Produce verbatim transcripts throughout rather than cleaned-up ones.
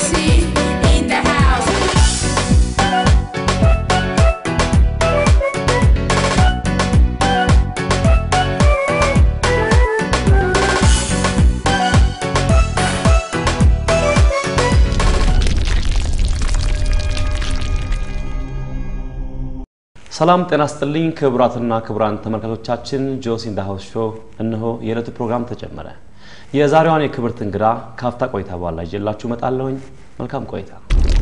C in the house. ሰላም ጤና ይስጥልኝ ክቡራትና ክቡራን ተመልካቾቻችን ጆሲ ኢን ዘ ሃውስ ሾው እነሆ የዕለቱ ፕሮግራም ተጀመረ። የዛሬዋን የክብርት እንግዳ ካፍታ ቆይታ በኋላ ይዤላችሁ መጣለሁኝ። መልካም ቆይታ።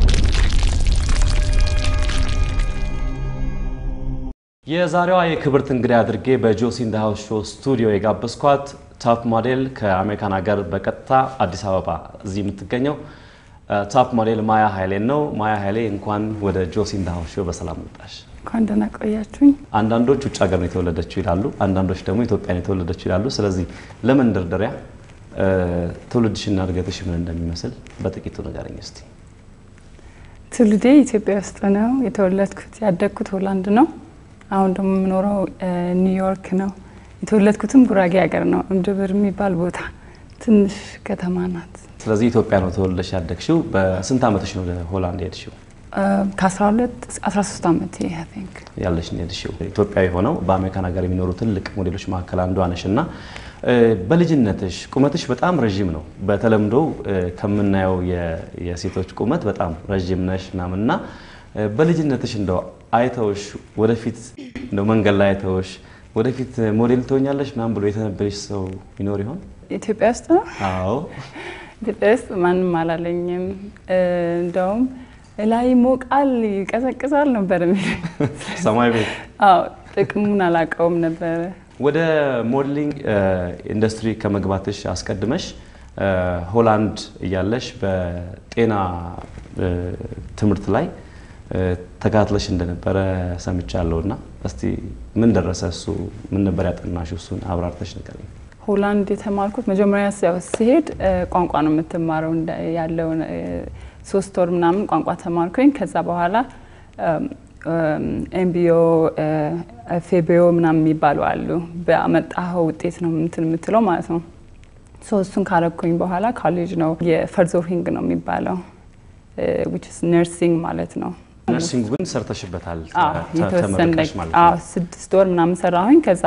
የዛሬዋ የክብርት እንግዳ አድርጌ በጆሲ ኢን ዘ ሃውስ ሾው ስቱዲዮ የጋበዝኳት ቶፕ ሞዴል ከአሜሪካን ሀገር በቀጥታ አዲስ አበባ እዚህ የምትገኘው ቶፕ ሞዴል ማያ ኃይሌ ነው። ማያ ኃይሌ እንኳን ወደ ጆሲ ኢን ዘ ሃውስ ሾው በሰላም መጣሽ። ካንደና ቆያችሁኝ። አንዳንዶች ውጭ ሀገር ነው የተወለደችው ይላሉ፣ አንዳንዶች ደግሞ ኢትዮጵያ ነው የተወለደችው ይላሉ። ስለዚህ ለመንደርደሪያ ትውልድሽና እድገትሽ ምን እንደሚመስል በጥቂቱ ንገረኝ እስቲ። ትውልዴ ኢትዮጵያ ውስጥ ነው የተወለድኩት፣ ያደግኩት ሆላንድ ነው። አሁን ደግሞ የምኖረው ኒውዮርክ ነው። የተወለድኩትም ጉራጌ ሀገር ነው፣ እምድብር የሚባል ቦታ ትንሽ ከተማ ናት። ስለዚህ ኢትዮጵያ ነው ተወልደሽ ያደግሽው። በስንት አመትሽ ነው ወደ ሆላንድ ሄድሽው? ከ12 13 አመት አይ ቲንክ ያለሽ ነው ሄድሽው። ኢትዮጵያዊ ሆነው በአሜሪካን ሀገር የሚኖሩ ትልቅ ሞዴሎች መካከል አንዷ ነሽና በልጅነትሽ ቁመትሽ በጣም ረጅም ነው። በተለምዶ ከምናየው የሴቶች ቁመት በጣም ረጅም ነሽ ናምና በልጅነትሽ እንደው አይተውሽ ወደፊት እንደው መንገድ ላይ አይተውሽ ወደፊት ሞዴል ትሆኛለሽ ምናምን ብሎ የተነበየሽ ሰው ይኖር ይሆን? ኢትዮጵያ ውስጥ ነው? አዎ ኢትዮጵያ ውስጥ ማንም አላለኝም። እንደውም ላይ ሞቃል ይቀዘቅዛል ነበር የሚል ሰማይ ቤት። አዎ ጥቅሙን አላቀውም ነበር። ወደ ሞዴሊንግ ኢንዱስትሪ ከመግባትሽ አስቀድመሽ ሆላንድ እያለሽ በጤና ትምህርት ላይ ተካትለሽ እንደነበረ ሰምቻለሁና እስቲ ምን ደረሰ እሱ? ምን ነበር ያጠናሽው? እሱን አብራርተሽ ንገሪኝ። ሆላንድ የተማርኩት መጀመሪያ ሲሄድ ቋንቋ ነው የምትማረው ያለው ሶስት ወር ምናምን ቋንቋ ተማርኩኝ። ከዛ በኋላ ኤምቢኦ ፌቢኦ ምናምን የሚባሉ አሉ። በአመጣው ውጤት ነው እንትን የምትለው ማለት ነው። ሶ እሱን ካረኩኝ በኋላ ኮሌጅ ነው የፈርዞሂንግ ነው የሚባለው which is nursing ማለት ነው። ነርሲንግ ግን ሰርተሽበታል? ተመረቀሽ ማለት ነው? አዎ ስድስት ወር ምናምን ሰራሁኝ። ከዛ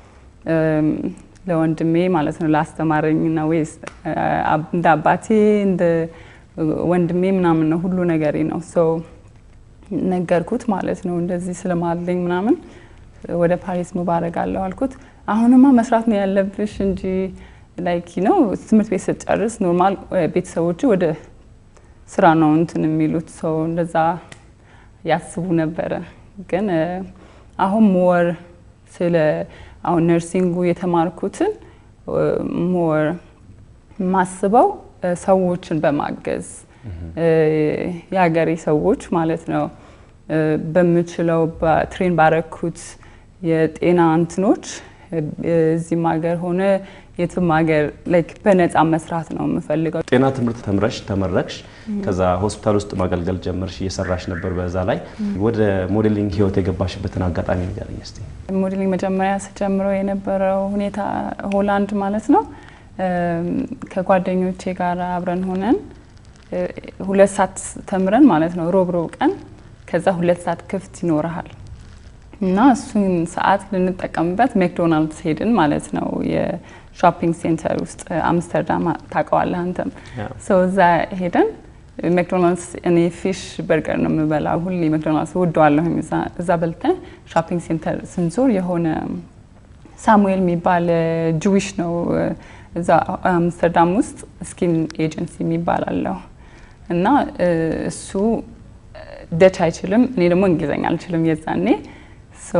ለወንድሜ ማለት ነው ላስተማረኝ ነው ወይስ እንደ አባቴ እንደ ወንድሜ ምናምን ነው ሁሉ ነገሬ ነው። ሶ ነገርኩት ማለት ነው እንደዚህ ስለማለኝ ምናምን ወደ ፓሪስ ሙባረጋለሁ አልኩት። አሁንማ መስራት ነው ያለብሽ እንጂ ላይክ ዩ ኖ ትምህርት ቤት ስትጨርስ ኖርማል ቤተሰቦች ወደ ስራ ነው እንትን የሚሉት። ሶ እንደዛ ያስቡ ነበር። ግን አሁን ሞር ስለ አሁን ነርሲንጉ የተማርኩትን ሞር ማስበው ሰዎችን በማገዝ ያገሬ ሰዎች ማለት ነው በመችለው በትሬን ባረኩት የጤና እንትኖች እዚህ ማገር ሆነ የትም ሀገር ላይክ በነፃ መስራት ነው የምፈልገው። ጤና ትምህርት ተምረሽ ተመረቅሽ፣ ከዛ ሆስፒታል ውስጥ ማገልገል ጀመርሽ፣ እየሰራሽ ነበር። በዛ ላይ ወደ ሞዴሊንግ ህይወት የገባሽበትን አጋጣሚ ንገሪኝ እስቲ። ሞዴሊንግ መጀመሪያ ስጀምረው የነበረው ሁኔታ ሆላንድ ማለት ነው ከጓደኞቼ ጋር አብረን ሆነን ሁለት ሰዓት ተምረን ማለት ነው ሮብ ሮብ ቀን ከዛ ሁለት ሰዓት ክፍት ይኖርሃል እና እሱን ሰዓት ልንጠቀምበት ማክዶናልድስ ሄድን ማለት ነው። የሾፒንግ ሴንተር ውስጥ አምስተርዳም ታውቀዋለህ አንተም? ሶ እዛ ሄደን ማክዶናልድስ እኔ ፊሽ በርገር ነው የምበላው ሁሌ ማክዶናልድስ ወደዋለሁ። እዛ በልተን ሾፒንግ ሴንተር ስንዞር የሆነ ሳሙኤል የሚባል ጁዊሽ ነው እዛ አምስተርዳም ውስጥ ስኪን ኤጀንሲ የሚባል አለው እና እሱ ደች አይችልም፣ እኔ ደግሞ እንግሊዘኛ አልችልም የዛኔ። ሶ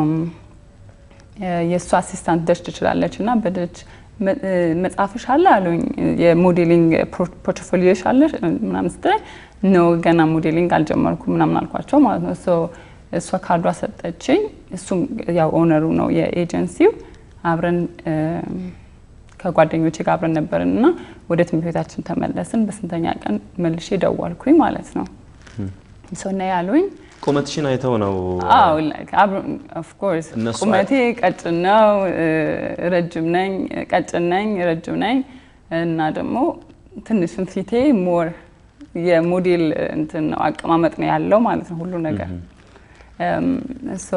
የእሱ አሲስታንት ደች ትችላለች እና በደች መጽሐፍሽ አለ አሉኝ፣ የሞዴሊንግ ፖርትፎሊዮሽ አለ ምናምን ስትለኝ ነው ገና ሞዴሊንግ አልጀመርኩም ምናምን አልኳቸው ማለት ነው። ሶ እሷ ካርዷ ሰጠችኝ። እሱም ያው ኦነሩ ነው የኤጀንሲው። አብረን ከጓደኞቼ ጋር አብረን ነበርንና ወደ ትምህርት ቤታችን ተመለስን። በስንተኛ ቀን መልሼ ደወልኩኝ ማለት ነው። ሶ ነው ያሉኝ ቁመትሽን አይተው ነው? አዎ ላይክ ኦፍ ኮርስ ቁመቴ ቀጭን ነው፣ ረጅም ነኝ፣ ቀጭን ነኝ፣ ረጅም ነኝ እና ደግሞ ትንሽ ፊቴ ሞር የሞዴል እንትን ነው አቀማመጥ ነው ያለው ማለት ነው ሁሉ ነገር ሶ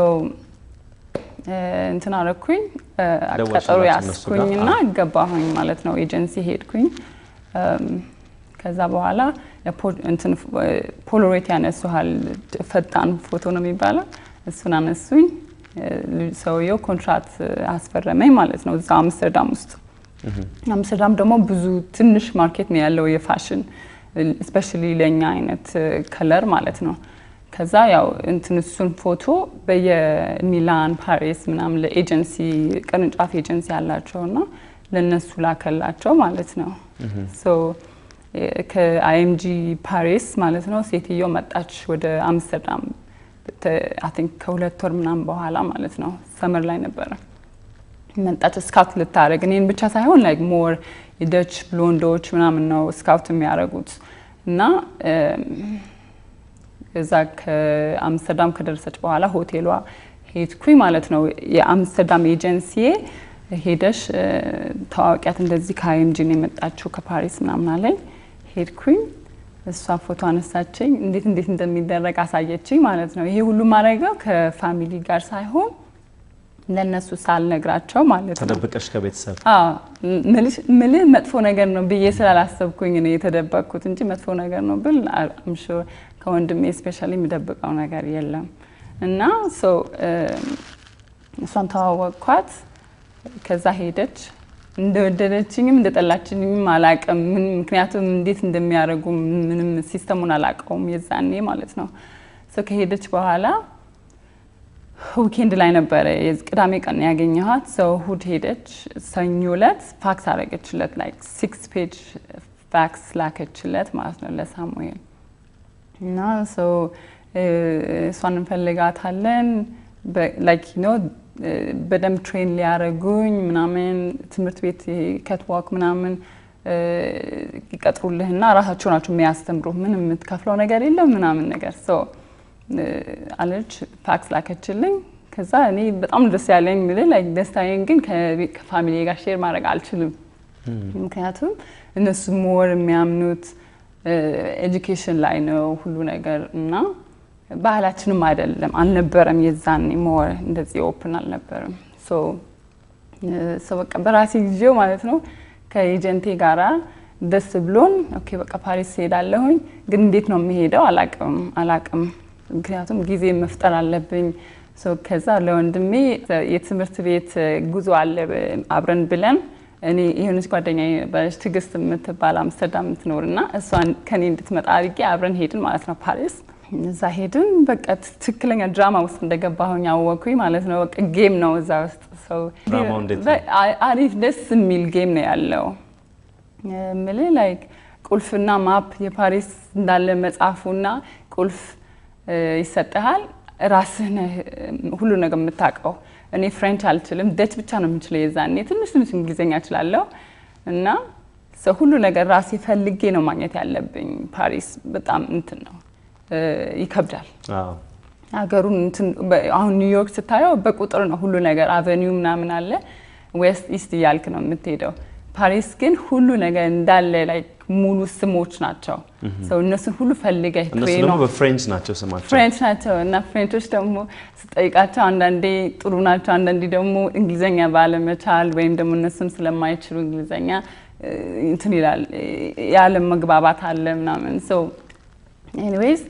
እንትን አረኩኝ ቀጠሮ ያስኩኝና ገባሁኝ ማለት ነው ኤጀንሲ ሄድኩኝ ከዛ በኋላ እንትን ፖሎሬት ያነሱሃል ፈጣን ፎቶ ነው የሚባለው እሱን አነሱኝ ሰውየው ኮንትራክት አስፈረመኝ ማለት ነው እዛ አምስተርዳም ውስጥ አምስተርዳም ደግሞ ብዙ ትንሽ ማርኬት ነው ያለው የፋሽን ስፔሻሊ ለኛ አይነት ከለር ማለት ነው ከዛ ያው እንትን እሱን ፎቶ በየሚላን ፓሪስ ምናምን ለኤጀንሲ ቅርንጫፍ ኤጀንሲ ያላቸውና ለነሱ ላከላቸው ማለት ነው ሶ ከአይኤምጂ ፓሪስ ማለት ነው ሴትዮ መጣች ወደ አምስተርዳም I think ከሁለት ወር ምናምን በኋላ ማለት ነው ሰመር ላይ ነበር መጣች ስካውት ልታረግ እኔን ብቻ ሳይሆን like more የደች ብሎንዶች ምናምን ነው ስካውት የሚያረጉት እና እዛ ከአምስተርዳም ከደረሰች በኋላ ሆቴሏ ሄድኩኝ ማለት ነው የአምስተርዳም ኤጀንሲ ሄደሽ ታዋቂያት እንደዚህ ከአይኤምጂ ነው የመጣችው ከፓሪስ ምናምን አለኝ ሄድኩኝ እሷ ፎቶ አነሳችኝ እንዴት እንዴት እንደሚደረግ አሳየችኝ ማለት ነው ይሄ ሁሉ ማረጋው ከፋሚሊ ጋር ሳይሆን ለነሱ ሳልነግራቸው ማለት ነው ተደብቀሽ ከቤተሰብ አዎ ምል መጥፎ ነገር ነው ብዬ ስላላሰብኩኝ ነው የተደበቅኩት እንጂ መጥፎ ነገር ነው ብል I'm sure ከወንድሜ ስፔሻሊ የሚደብቀው ነገር የለም እና ሶ እሷን ተዋወቅኳት ከዛ ሄደች እንደወደደችኝም እንደጠላችኝም አላቀም ምን ምክንያቱም እንዴት እንደሚያረጉ ምንም ሲስተሙን አላቀውም የዛኔ ማለት ነው ሶ ከሄደች በኋላ ዊኬንድ ላይ ነበር የቅዳሜ ቀን ያገኘኋት ሶ እሑድ ሄደች ሰኞ ዕለት ፋክስ አረገችለት ላይክ six page ፋክስ ላከችለት ማለት ነው ለሳሙኤል እና ሶ እሷን እንፈልጋታለን ላይክ ዩ ኖ በደም ትሬን ሊያረጉኝ ምናምን ትምህርት ቤት ከትዋክ ምናምን ይቀጥሩልህና ራሳቸው ናቸው የሚያስተምሩ ምንም የምትከፍለው ነገር የለም ምናምን ነገር ሶ አለች ፋክስ ላከችልኝ ከዛ እኔ በጣም ደስ ያለኝ ምለ ላይክ ደስታዬን ግን ከፋሚሊ ጋር ሼር ማድረግ አልችልም ምክንያቱም እነሱ ሞር የሚያምኑት ኤጁኬሽን ላይ ነው ሁሉ ነገር እና ባህላችንም አይደለም አልነበረም የዛኔ ሞር እንደዚህ ኦፕን አልነበረም ሶ ሶ በቃ በራሴ ጊዜው ማለት ነው ከኤጀንቴ ጋራ ደስ ብሎን ኦኬ በቃ ፓሪስ ሄዳለሁኝ ግን እንዴት ነው የሚሄደው አላቀም አላቀም ምክንያቱም ጊዜ መፍጠር አለብኝ ሶ ከዛ ለወንድሜ የትምህርት ቤት ጉዞ አለ አብረን ብለን እኔ ይሄንስ ጓደኛዬ በትግስት የምትባል አምስተርዳም ትኖርና እሷን ከኔ እንድትመጣ አድርጌ አብረን ሄድን ማለት ነው ፓሪስ እዛ ሄድን በቃ ትክክለኛ ድራማ ውስጥ እንደገባሁኝ አወኩኝ ማለት ነው በቃ ጌም ነው እዛ ውስጥ ሶ ድራማው እንዴት አሪፍ ደስ የሚል ጌም ነው ያለው ምለ ላይክ ቁልፍና ማፕ የፓሪስ እንዳለ መጻፉና ቁልፍ ይሰጣል ራስህን ሁሉ ነገር የምታቀው እኔ ፍሬንች አልችልም ደች ብቻ ነው የምችለው የዛኔ ትንሽ ትንሽ እንግሊዘኛ እችላለሁ እና ሰው ሁሉ ነገር ራሴ ፈልጌ ነው ማግኘት ያለብኝ ፓሪስ በጣም እንትን ነው ይከብዳል አዎ አገሩን እንትን አሁን ኒውዮርክ ስታየው በቁጥር ነው ሁሉ ነገር አቨኒው ምናምን አለ ዌስት ኢስት ያልክ ነው የምትሄደው ፓሪስ ግን ሁሉ ነገር እንዳለ ላይክ ሙሉ ስሞች ናቸው ሰው እነሱ ሁሉ ፈልገህ እነሱ ደግሞ በፍሬንች ናቸው ስማቸው ፍሬንች ናቸው እና ፍሬንቾች ደግሞ ስጠይቃቸው አንዳንዴ ጥሩ ናቸው አንዳንዴ ደግሞ እንግሊዘኛ ባለመቻል ወይም ደግሞ እነሱም ስለማይችሉ እንግሊዘኛ እንትን ይላል ያለ መግባባት አለ ምናምን ሶ ኤኒዌይስ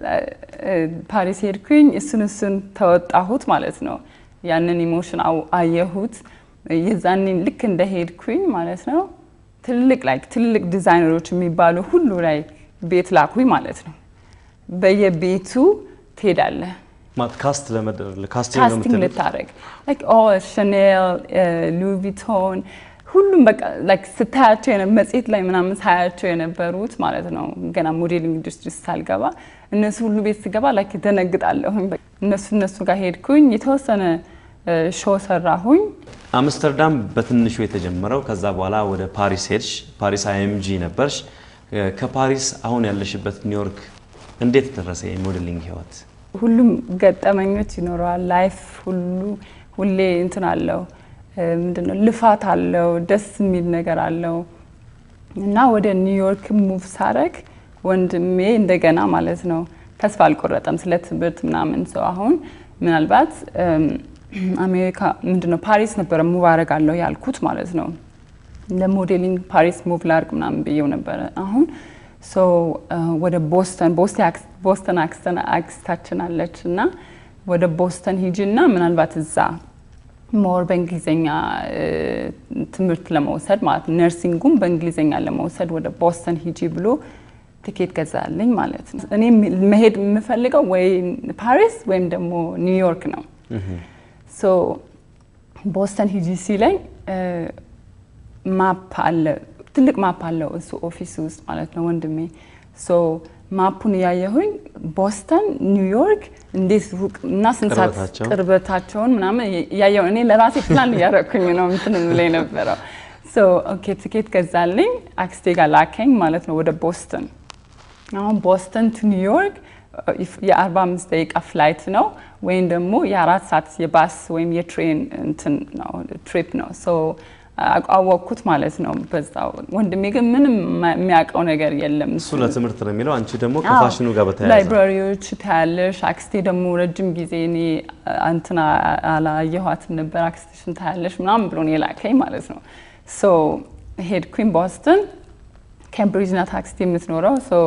ፓሪስ ሄድኩኝ እሱን እሱን ተወጣሁት ማለት ነው ያንን ኢሞሽን አየሁት የዛኔ ልክ እንደሄድኩኝ ማለት ነው ትልቅ ላይክ ትልቅ ዲዛይነሮች የሚባሉ ሁሉ ላይ ቤት ላኩኝ ማለት ነው በየቤቱ ትሄዳለህ ማት ካስት ለመደር ለካስቲንግ ነው ካስቲንግ ልታረግ ላይክ ኦል ሻኔል ሉዊ ቪቶን ሁሉም በቃ ላይክ ስታያቸው የነበ መጽሔት ላይ ምናምን ሳያቸው የነበሩት ማለት ነው ገና ሞዴሊንግ ኢንዱስትሪ ሳልገባ እነሱ ሁሉ ቤት ስገባ ላይክ ደነግጣለሁኝ እነሱ እነሱ ጋር ሄድኩኝ የተወሰነ ሾው ሰራሁኝ አምስተርዳም በትንሹ የተጀመረው ከዛ በኋላ ወደ ፓሪስ ሄድሽ ፓሪስ አይኤምጂ ነበርሽ ከፓሪስ አሁን ያለሽበት ኒውዮርክ እንዴት ደረሰ የሞዴሊንግ ህይወት ሁሉም ገጠመኞች ይኖራል ላይፍ ሁሉ ሁሌ እንትን አለው ምንድነው ልፋት አለው ደስ የሚል ነገር አለው እና ወደ ኒውዮርክ ሙቭ ሳረግ ወንድሜ እንደገና ማለት ነው ተስፋ አልቆረጠም ስለ ትምህርት ምናምን ሰው አሁን ምናልባት አሜሪካ ምንድነው ፓሪስ ነበር ሙቭ አደርጋለሁ ያልኩት ማለት ነው ለሞዴሊንግ ፓሪስ ሙቭ ላርግ ምናምን ብየው ነበር አሁን ሶ ወደ ቦስተን ቦስተን አክስተን አክስታችን አለችና ወደ ቦስተን ሂጂና ምናልባት እዛ ሞር በእንግሊዘኛ ትምህርት ለመውሰድ ማለት ነርሲንጉም በእንግሊዘኛ ለመውሰድ ወደ ቦስተን ሂጂ ብሎ ቲኬት ገዛልኝ ማለት ነው እኔ መሄድ የምፈልገው ወይ ፓሪስ ወይም ደግሞ ኒውዮርክ ነው ሶ ቦስተን ሂጂ ሲለኝ ማፕ አለ ትልቅ ማፕ አለው እሱ ኦፊስ ውስጥ ማለት ነው ወንድሜ ሶ ማፑን ያየሁኝ ቦስተን ኒውዮርክ እንዴት ሩቅ እና ስንት ቅርበታቸውን ምናምን ያየው እኔ ለራሴ ፕላን ያደረኩኝ ነው እንትን ላይ ነበር ሶ ኦኬ ቲኬት ገዛልኝ አክስቴ ጋር ላከኝ ማለት ነው ወደ ቦስተን አሁን ቦስተን ቱ ኒውዮርክ የ45 ደቂቃ ፍላይት ነው ወይም ደግሞ የአራት ሰዓት የባስ ወይም የትሬን እንትን ነው ትሪፕ ነው ሶ አቋወቅኩት ማለት ነው በዛው ወንድሜ ግን ምንም የሚያውቀው ነገር የለም እሱ ለትምህርት ነው የሚለው አንቺ ደግሞ ከፋሽኑ ጋር በተያያዘ ላይብራሪዎች ታያለሽ አክስቴ ደግሞ ረጅም ጊዜ እኔ አንተና አላየኋትም ነበር አክስቴሽን ታያለሽ ምናምን ብሎ ነው የላከኝ ማለት ነው ሶ ሄድኩኝ ቦስተን ካምብሪጅ ናት አክስቴ የምትኖረው ሶ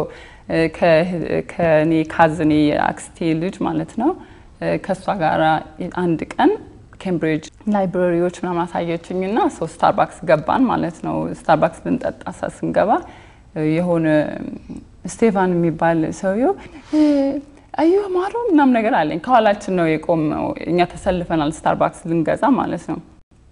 ከኔ ካዝኔ አክስቴ ልጅ ማለት ነው ከሷ ጋር አንድ ቀን ካምብሪጅ ላይብራሪዎች ምናምን አሳየችኝና ሶ ስታርባክስ ገባን ማለት ነው ስታርባክስ ልንጠጣ ስንገባ የሆነ ስቴፋን የሚባል ሰውዬው አዩ ማሮ ምናምን ነገር አለኝ ከኋላችን ነው የቆመው እኛ ተሰልፈናል ስታርባክስ ልንገዛ ማለት ነው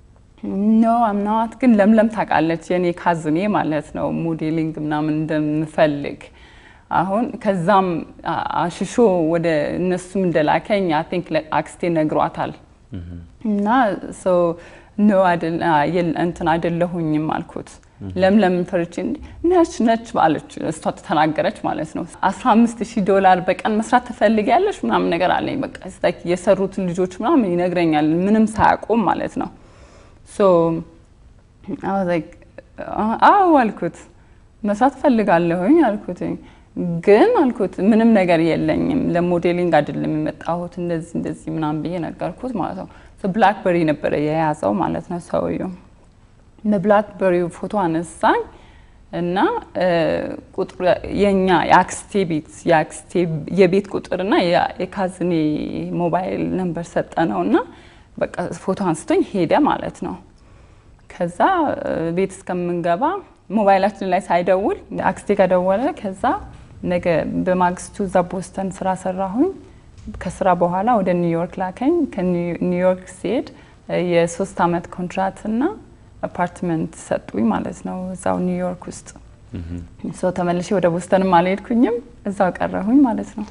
ኖ አም ናት ግን ለምለም ታውቃለች የኔ ካዝኔ ማለት ነው ሞዴሊንግ ምናምን እንደምፈልግ አሁን ከዛም አሽሾ ወደ እነሱም እንደላከኝ አይ ቲንክ አክስቴ ነግሯታል እና ሶ ኖ አይደል እንትን አይደለሁኝም አልኩት ለምለም ፈርቼ ነች ነች ባለች እሷ ተናገረች ማለት ነው አስራ አምስት ሺህ ዶላር በቀን መስራት ትፈልጊያለሽ ምናምን ነገር አለኝ በቃ እስታክ የሰሩት ልጆች ምናምን ይነግረኛል ምንም ሳያቆም ማለት ነው ሶ I was like አዎ አልኩት መስራት ፈልጋለሁኝ አልኩት ግን አልኩት ምንም ነገር የለኝም ለሞዴሊንግ አይደለም የመጣሁት እንደዚህ እንደዚህ ምናምን ብዬ ነገርኩት ማለት ነው ሶ ብላክበሪ ነበር የያዘው ማለት ነው ሰውዬው በብላክበሪ ፎቶ አነሳኝ እና ቁጥር የኛ የአክስቴ ቤት የአክስቴ የቤት ቁጥርና የካዝኔ ሞባይል ነምበር ሰጠነውና በቃ ፎቶ አንስቶኝ ሄደ ማለት ነው ከዛ ቤት እስከምንገባ ሞባይላችን ላይ ሳይደውል አክስቴ ጋር ደወለ ከዛ ነገ በማግስቱ እዛ ቦስተን ስራ ሰራሁኝ ከስራ በኋላ ወደ ኒውዮርክ ላከኝ ከኒውዮርክ ሲሄድ የሶስት አመት ኮንትራክት እና አፓርትመንት ሰጡኝ ማለት ነው እዛው ኒውዮርክ ውስጥ ሶ ተመልሼ ወደ ቦስተንም አልሄድኩኝም እዛው ቀረሁኝ ማለት ነው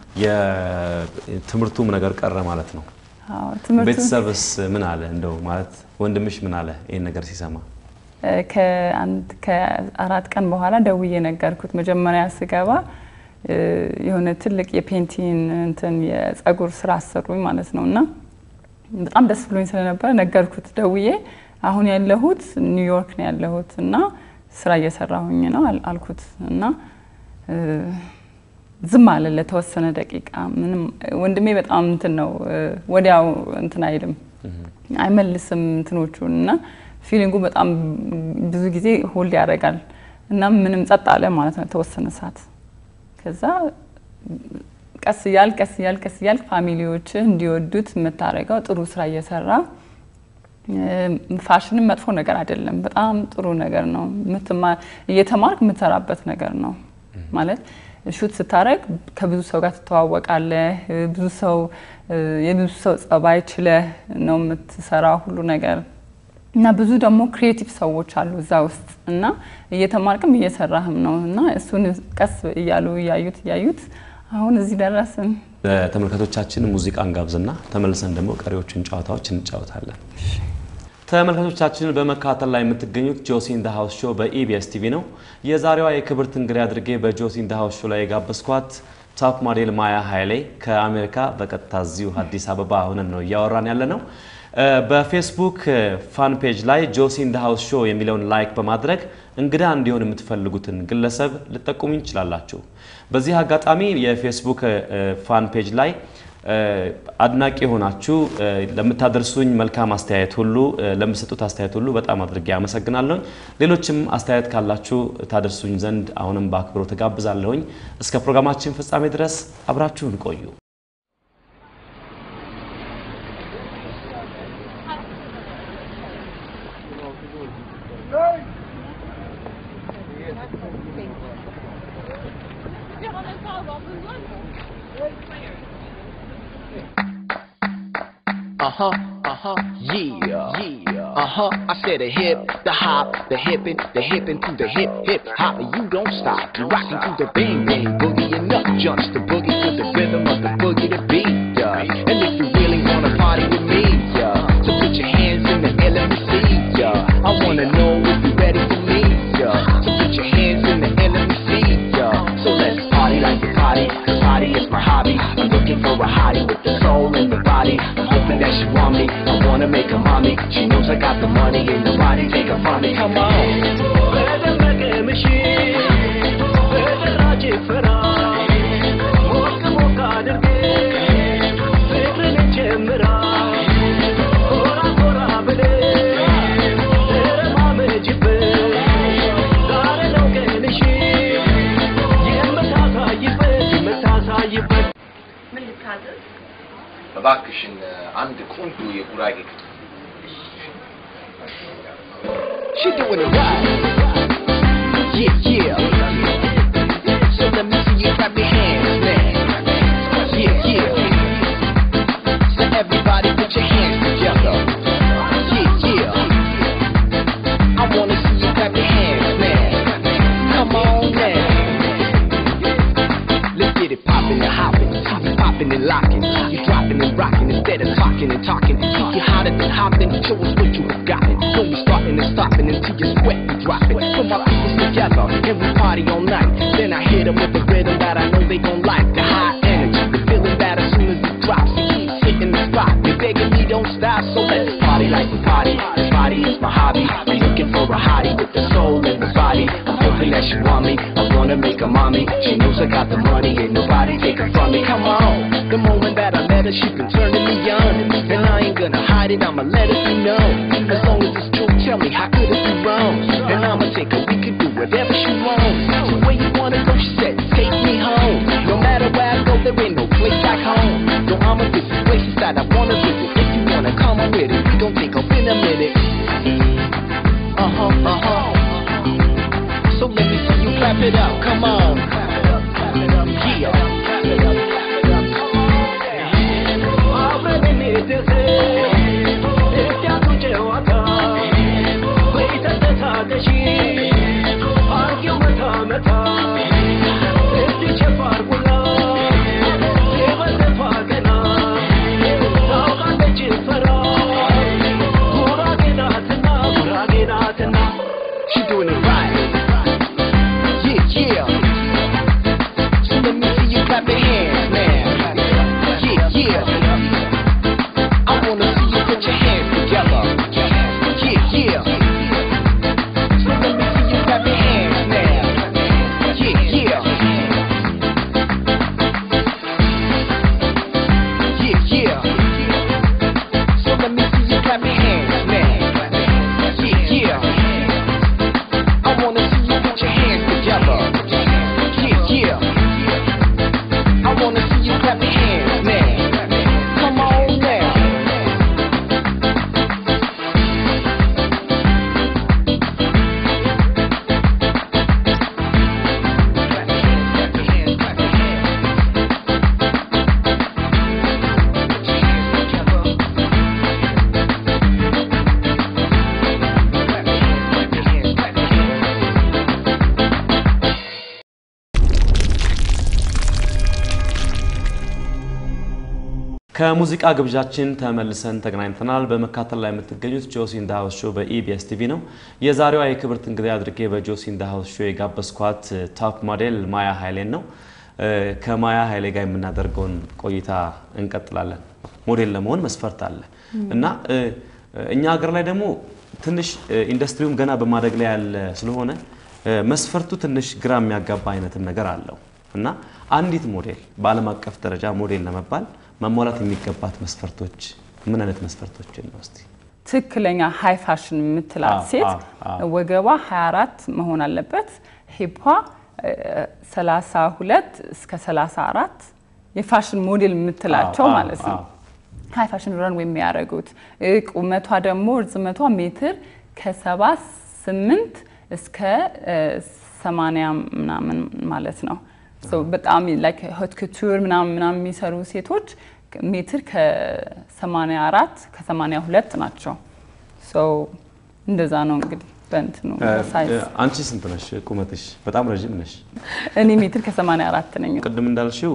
የትምህርቱም ነገር ቀረ ማለት ነው አዎ ትምህርቱ ቤተሰብስ ምን አለ እንደው ማለት ወንድምሽ ምን አለ ይሄን ነገር ሲሰማ ከአንድ ከአራት ቀን በኋላ ደውዬ ነገርኩት መጀመሪያ ስገባ የሆነ ትልቅ የፔንቲን እንትን የጸጉር ስራ አሰሩኝ ማለት ነውና በጣም ደስ ብሎኝ ስለነበር ነገርኩት ደውዬ አሁን ያለሁት ኒውዮርክ ነው ያለሁትና ስራ እየሰራሁኝ ነው አልኩት እና ዝም አለ ለተወሰነ ደቂቃ ምንም ወንድሜ በጣም እንትን ነው ወዲያው እንትን አይልም አይመልስም እንትኖቹና ፊሊንጉ በጣም ብዙ ጊዜ ሆልድ ያደርጋል እና ምንም ጸጥ አለ ማለት ነው ተወሰነ ሰዓት ከዛ ቀስ ያል ቀስ ያል ቀስ ያል ፋሚሊዎች እንዲወዱት መታረጋው ጥሩ ስራ እየሰራ ፋሽን መጥፎ ነገር አይደለም በጣም ጥሩ ነገር ነው ምትማ እየተማርክ ምትሰራበት ነገር ነው ማለት ሹት ስታረግ ከብዙ ሰው ጋር ተተዋወቃለህ ብዙ ሰው የብዙ ሰው ጸባይ ችለ ነው የምትሰራው ሁሉ ነገር እና ብዙ ደግሞ ክሪኤቲቭ ሰዎች አሉ እዛ ውስጥ እና እየተማርክም እየሰራህም ነው እና እሱን ቀስ እያሉ ያዩት ያዩት አሁን እዚህ ደረስን ተመልካቾቻችን ሙዚቃን ጋብዝና ተመልሰን ደግሞ ቀሪዎችን ጨዋታዎች እንጫወታለን ተመልካቾቻችን በመካተል ላይ የምትገኙት ጆሲ ኢን ዘ ሃውስ ሾው በኢቢኤስ ቲቪ ነው የዛሬዋ የክብርት እንግዳ አድርጌ በጆሲ ኢን ዘ ሃውስ ሾው ላይ ጋበዝኳት ቶፕ ሞዴል ማያ ሃይሌ ከአሜሪካ በቀጥታ እዚሁ አዲስ አበባ ሆነን ነው ያወራን ያለነው በፌስቡክ ፋን ፔጅ ላይ ጆሲ ኢን ዘ ሃውስ ሾው የሚለውን ላይክ በማድረግ እንግዳ እንዲሆን የምትፈልጉትን ግለሰብ ልትጠቁሙኝ ይችላልላችሁ በዚህ አጋጣሚ የፌስቡክ ፋን ፔጅ ላይ አድናቂ ሆናችሁ ለምታደርሱኝ መልካም አስተያየት ሁሉ ለምትሰጡት አስተያየት ሁሉ በጣም አድርጌ አመሰግናለሁ ሌሎችም አስተያየት ካላችሁ ታደርሱኝ ዘንድ አሁንም በአክብሮት ተጋብዛለሁ እስከ ፕሮግራማችን ፍጻሜ ድረስ አብራችሁን ቆዩ Uh-huh, uh-huh, yeah, yeah, uh-huh, I said the hip, the hop, the hippin', the hippin' to the hip, hip, hop, you don't stop, you rockin' to the bang, bang, boogie enough jumps to boogie to the rhythm of the boogie to beat, yeah, and if you really wanna party with me, yeah, so put your hands in the air, let me see, yeah, I wanna know if you're ready for me, yeah, so put your hands in the air, let me see, yeah, so let's party like a party, cause party is my hobby, I'm looking for a hottie with the soul and the body, that she want me, I wanna make her mommy. She knows I got the money and nobody take her from me. Come on. Better make a machine. Better not you for all. Moka moka derge. Better ne chemra. Ora ora bade. Tere mame jibe. Dare loge nishi. Yemta sa yibe. Yemta sa yibe. ምን ልታዘዝ እባክሽን አንድ ቆንጆ የጉራጌ She doing it right. Yeah, yeah. So let me see you clap your hands, man. Yeah, yeah. So everybody put your hands together. Yeah, yeah. I wanna see you clap your hands, man. Come on now. Let's get it poppin' and hoppin', poppin' and lockin'. You droppin' and rockin' instead of talking and talking. Think you hotter than hoppin', show us what you got. Don't be starting and stopping until you sweat and dropping. Put my people together and we party all night. Then I hit them with the rhythm that I know they gon' like. The high energy, the feeling that as soon as it drops, it keeps hitting the spot. They begging me don't stop, so let's party like we party. This party is my hobby. I'm looking for a hottie with the soul and the body. I'm hoping that she want me. I wanna make her mommy. She knows I got the money and nobody take her from me. Come on, the moment that I met her, she been turning me on, and I ain't gonna hide it. I'ma let her know. As long as it's true, tell me how could it be wrong? And I'ma take her, we can do whatever she wants. So where you wanna go, she said, take me home. No matter where I go, there ain't no place like home. So I'ma visit places that I wanna visit. If you wanna come on with it, we gon' take off in a minute. Uh-huh, uh-huh. So let me see you clap it up, come on. Yeah. She doing it right. Yeah, yeah. So let me see you clap your hands, man. Yeah, yeah. I wanna see you put your hands together. Yeah, yeah. So let me see you clap your hands, man. Yeah, yeah. Yeah, yeah. So let me see you clap your hands, man. Yeah, yeah. I wanna see you put your hands together. Yeah, yeah. I wanna see you clap your hands, man. Come on now. ከሙዚቃ ግብዣችን ተመልሰን ተገናኝተናል በመካተል ላይ የምትገኙት ጆሲ ኢን ዘ ሃውስ ሾው በኢቢኤስ ቲቪ ነው የዛሬዋ የክብርት እንግዳ አድርጌ በጆሲ ኢን ዘ ሃውስ ሾው የጋበዝኳት ቶፕ ሞዴል ማያ ኃይሌን ነው ከማያ ኃይሌ ጋር የምናደርገውን ቆይታ እንቀጥላለን ሞዴል ለመሆን መስፈርት አለ እና እኛ ሀገር ላይ ደግሞ ትንሽ ኢንዱስትሪውም ገና በማደግ ላይ ያለ ስለሆነ መስፈርቱ ትንሽ ግራ የሚያጋባ አይነትም ነገር አለው እና አንዲት ሞዴል በዓለም አቀፍ ደረጃ ሞዴል ለመባል ማሟላት የሚገባት መስፈርቶች ምን አይነት መስፈርቶችን ነው እስቲ ትክክለኛ ሃይ ፋሽን የምትላት ሴት ወገቧ ሃያ አራት መሆን አለበት ሂፓ ሰላሳ ሁለት እስከ ሰላሳ አራት የፋሽን ሞዴል የምትላቸው ማለት ነው ሃይ ፋሽን ራንዌይ የሚያረጉት ቁመቷ ደግሞ ርዝመቷ ሜትር ከሰባ ስምንት እስከ ሰማንያ ምናምን ማለት ነው ሶ በጣም ላይክ ሆት ኩቱር ምናምን ምናምን የሚሰሩ ሴቶች ሜትር ከሰማንያ አራት ከሰማንያ ሁለት ናቸው ሶ እንደዛ ነው እንግዲህ በእንትኑ ሳይዝ አንቺ ስንት ነሽ ቁመትሽ በጣም ረጅም ነሽ እኔ ሜትር ከሰማንያ አራት ነኝ ቅድም እንዳልሽው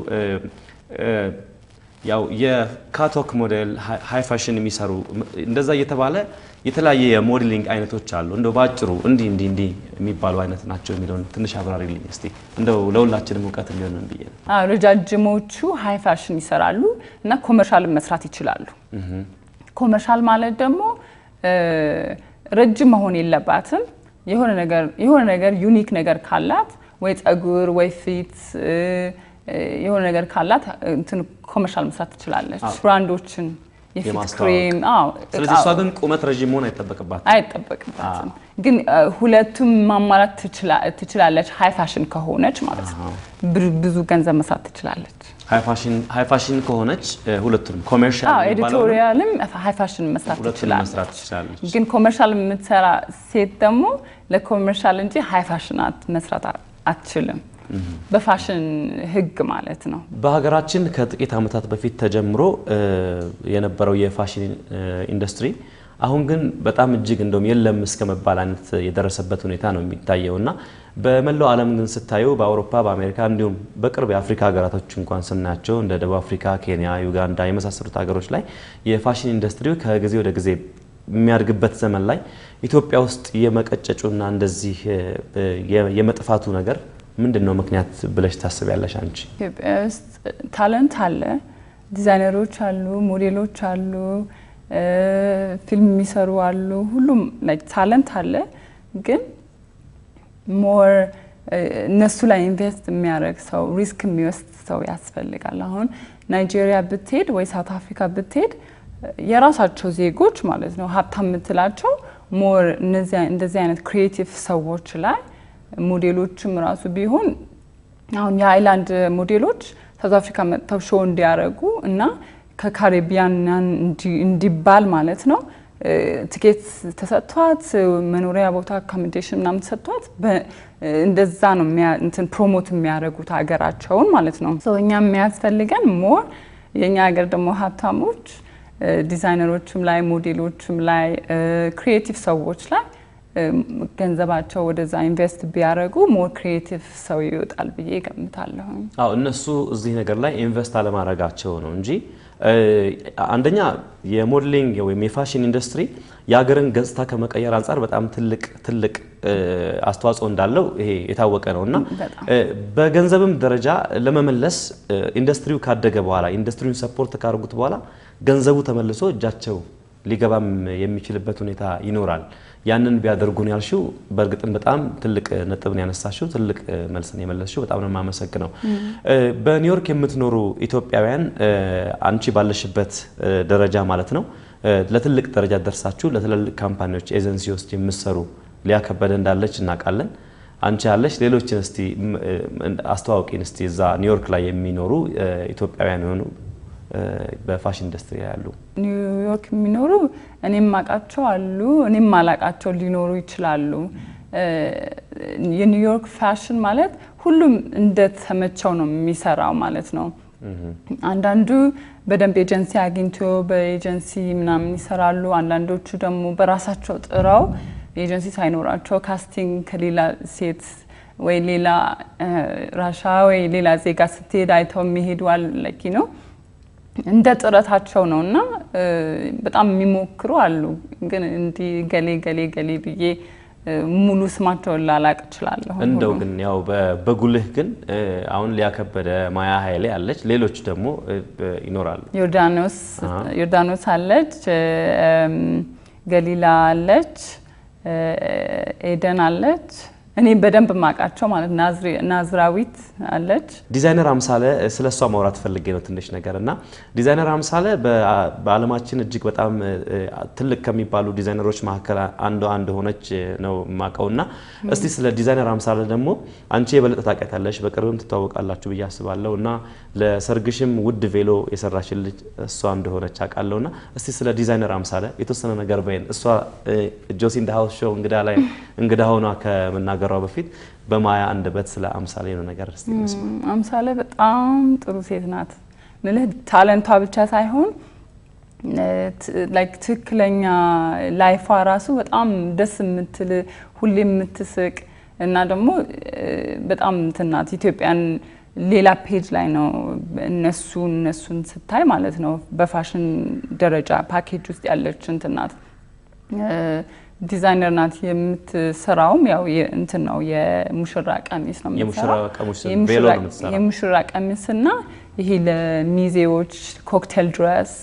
ያው የካቶክ ሞዴል ሃይ ፋሽን የሚሰሩ እንደዛ እየተባለ የተለያየ የሞዴሊንግ አይነቶች አሉ እንደው ባጭሩ እንዲ እንዲ እንዲ የሚባሉ አይነት ናቸው የሚሉን ትንሽ አብራሪልኝ እስቲ እንደው ለሁላችንም ዕውቀት እንዲሆን ነው ብዬ አዎ ረጃጅሞቹ ሃይ ፋሽን ይሰራሉ እና ኮመርሻል መስራት ይችላሉ ኮመርሻል ማለት ደግሞ ረጅም መሆን የለባትም የሆነ ነገር የሆነ ነገር ዩኒክ ነገር ካላት ወይ ጸጉር ወይ ፊት የሆነ ነገር ካላት እንትን ኮመርሻል መስራት ትችላለች ብራንዶችን የፊት ክሬም አዎ ስለዚህ እሷ ግን ቁመት ረጅም መሆን አይተበቅባትም አይተበቅባትም ግን ሁለቱም ማሟላት ትችላለች ሃይ ፋሽን ከሆነች ማለት ነው ብዙ ገንዘብ መስራት ትችላለች ሃይ ፋሽን ሃይ ፋሽን ከሆነች ሁለቱም ኮመርሻል አዎ ኤዲቶሪያልም ሃይ ፋሽን መስራት ትችላለች ግን ኮመርሻል የምትሰራ ሴት ደግሞ ለኮመርሻል እንጂ ሃይ ፋሽን መስራት አትችልም በፋሽን ህግ ማለት ነው በሀገራችን ከጥቂት አመታት በፊት ተጀምሮ የነበረው የፋሽን ኢንዱስትሪ አሁን ግን በጣም እጅግ እንደም የለም እስከመባል አይነት የደረሰበት ሁኔታ ነው የሚታየውና በመላው ዓለም ግን ስታዩ በአውሮፓ በአሜሪካ እንዲሁም በቅርብ የአፍሪካ ሀገራቶች እንኳን ስናያቸው እንደ ደቡብ አፍሪካ ኬንያ ዩጋንዳ የመሳሰሉት ሀገሮች ላይ የፋሽን ኢንዱስትሪው ከጊዜ ወደ ጊዜ የሚያድግበት ዘመን ላይ ኢትዮጵያ ውስጥ የመቀጨጩና እንደዚህ የመጥፋቱ ነገር ምንድነው ምክንያት ብለሽ ታስቢያለሽ አንቺ ኢትዮጵያ ውስጥ ታለንት አለ ዲዛይነሮች አሉ ሞዴሎች አሉ ፊልም የሚሰሩ አሉ ሁሉም ላይክ ታለንት አለ ግን ሞር እነሱ ላይ ኢንቨስት የሚያደርግ ሰው ሪስክ የሚወስድ ሰው ያስፈልጋል አሁን ናይጄሪያ ብትሄድ ወይ ሳውት አፍሪካ ብትሄድ የራሳቸው ዜጎች ማለት ነው ሀብታም የምትላቸው ሞር እነዚህ እንደዚህ አይነት ክሪኤቲቭ ሰዎች ላይ ሞዴሎችም ራሱ ቢሆን አሁን የአይላንድ ሞዴሎች ሳውት አፍሪካ መጥተው ሾው እንዲያረጉ እና ከካሪቢያን እንዲባል ማለት ነው ቲኬት ተሰጥቷት መኖሪያ ቦታ አኮሞዴሽን ምናምን ተሰጥቷት እንደዛ ነው እንትን ፕሮሞት የሚያደርጉት ሀገራቸውን ማለት ነው ሶ እኛ የሚያስፈልገን ሞር የኛ ሀገር ደግሞ ሀብታሞች ዲዛይነሮችም ላይ ሞዴሎችም ላይ ክሪኤቲቭ ሰዎች ላይ ገንዘባቸው ወደዛ ኢንቨስት ቢያረጉ ሞር ክሪኤቲቭ ሰው ይወጣል ብዬ ገምታለሁ አዎ እነሱ እዚህ ነገር ላይ ኢንቨስት አለማረጋቸው ነው እንጂ አንደኛ የሞዴሊንግ ወይ የፋሽን ኢንዱስትሪ ያገርን ገጽታ ከመቀየር አንፃር በጣም ትልቅ ትልቅ አስተዋጽኦ እንዳለው ይሄ የታወቀ ነውና በገንዘብም ደረጃ ለመመለስ ኢንዱስትሪው ካደገ በኋላ ኢንዱስትሪውን ሰፖርት ካርጉት በኋላ ገንዘቡ ተመልሶ እጃቸው ሊገባም የሚችልበት ሁኔታ ይኖራል ያንን ቢያደርጉን ያልሽው በርግጥም በጣም ትልቅ ነጥብን ያነሳሽው ትልቅ መልስን የመለስሽው በጣም ነው ማመሰግነው በኒውዮርክ የምትኖሩ ኢትዮጵያውያን አንቺ ባለሽበት ደረጃ ማለት ነው ለትልቅ ደረጃ ደርሳችሁ ለትልልቅ ካምፓኒዎች ኤጀንሲ ውስጥ የምትሰሩ ሊያከበደ እንዳለች እናቃለን አንቺ ያለሽ ሌሎችን እስቲ አስተዋውቂን እስቲ እዛ ኒውዮርክ ላይ የሚኖሩ ኢትዮጵያውያን የሆኑ በፋሽን ኢንዱስትሪ ያሉ ኒውዮርክ የሚኖሩ እኔም ማቃቸው አሉ እኔም ማላቃቸው ሊኖሩ ይችላሉ የኒውዮርክ ፋሽን ማለት ሁሉም እንደተመቸው ነው የሚሰራው ማለት ነው አንዳንዱ በደንብ ኤጀንሲ አግኝቶ በኤጀንሲ ምናምን ይሰራሉ አንዳንዶቹ ደግሞ በራሳቸው ጥራው ኤጀንሲ ሳይኖራቸው ካስቲንግ ከሌላ ሴት ወይ ሌላ ራሻ ወይ ሌላ ዜጋ ስትሄድ አይተው የሚሄዱ አሉ ላይክ ነው እንደ ጥረታቸው ነውና በጣም የሚሞክሩ አሉ ግን እንዲ ገሌ ገሌ ገሌ ብዬ ሙሉ ስማቸውን ላላቅ እችላለሁ እንደው ግን ያው በጉልህ ግን አሁን ሊያከበደ ማያ ኃይሌ አለች ሌሎች ደግሞ ይኖራሉ ዮርዳኖስ ዮርዳኖስ አለች ገሊላ አለች ኤደን አለች እኔ በደንብ ማቃቸው ማለት ናዝሪ ናዝራዊት አለች ዲዛይነር አምሳለ ስለሷ ማውራት ፈልጌ ነው ትንሽ ነገርና ዲዛይነር አምሳለ በዓለማችን እጅግ በጣም ትልቅ ከሚባሉ ዲዛይነሮች መካከል አንዱ አንዱ ሆነች ነው ማቀውና እስቲ ስለ ዲዛይነር አምሳለ ደግሞ አንቺ የበለጠ ታውቂያታለሽ በቅርብም ትተዋወቃላችሁ ብዬ አስባለሁና ለሰርግሽም ውድ ቬሎ የሰራችልሽ እሷ እንደሆነች አቃለውና እስቲ ስለ ዲዛይነር አምሳለ የተወሰነ ነገር በይን እሷ ጆሲ ኢን ዘ ሃውስ ሾው እንግዳ ላይ እንግዳ ሆኗ ከመናገሯ በፊት በማያ አንደበት ስለ አምሳለ ነው ነገር እስቲ መስማ አምሳለ በጣም ጥሩ ሴት ናት ማለት ታለንቷ ብቻ ሳይሆን ላይክ ትክክለኛ ላይፏ ራሱ በጣም ደስ የምትል ሁሌ የምትስቅ እና ደግሞ በጣም እንትናት ኢትዮጵያን ሌላ ፔጅ ላይ ነው እነሱ እነሱን ስታይ ማለት ነው በፋሽን ደረጃ ፓኬጅ ውስጥ ያለች እንትናት ዲዛይነር ናት የምትሰራውም ያው እንትን ነው የሙሽራ ቀሚስ ነው የሙሽራ ቀሚስ ቬሎ ነው የምትሰራው የሙሽራ ቀሚስና ይሄ ለሚዜዎች ኮክቴል ድረስ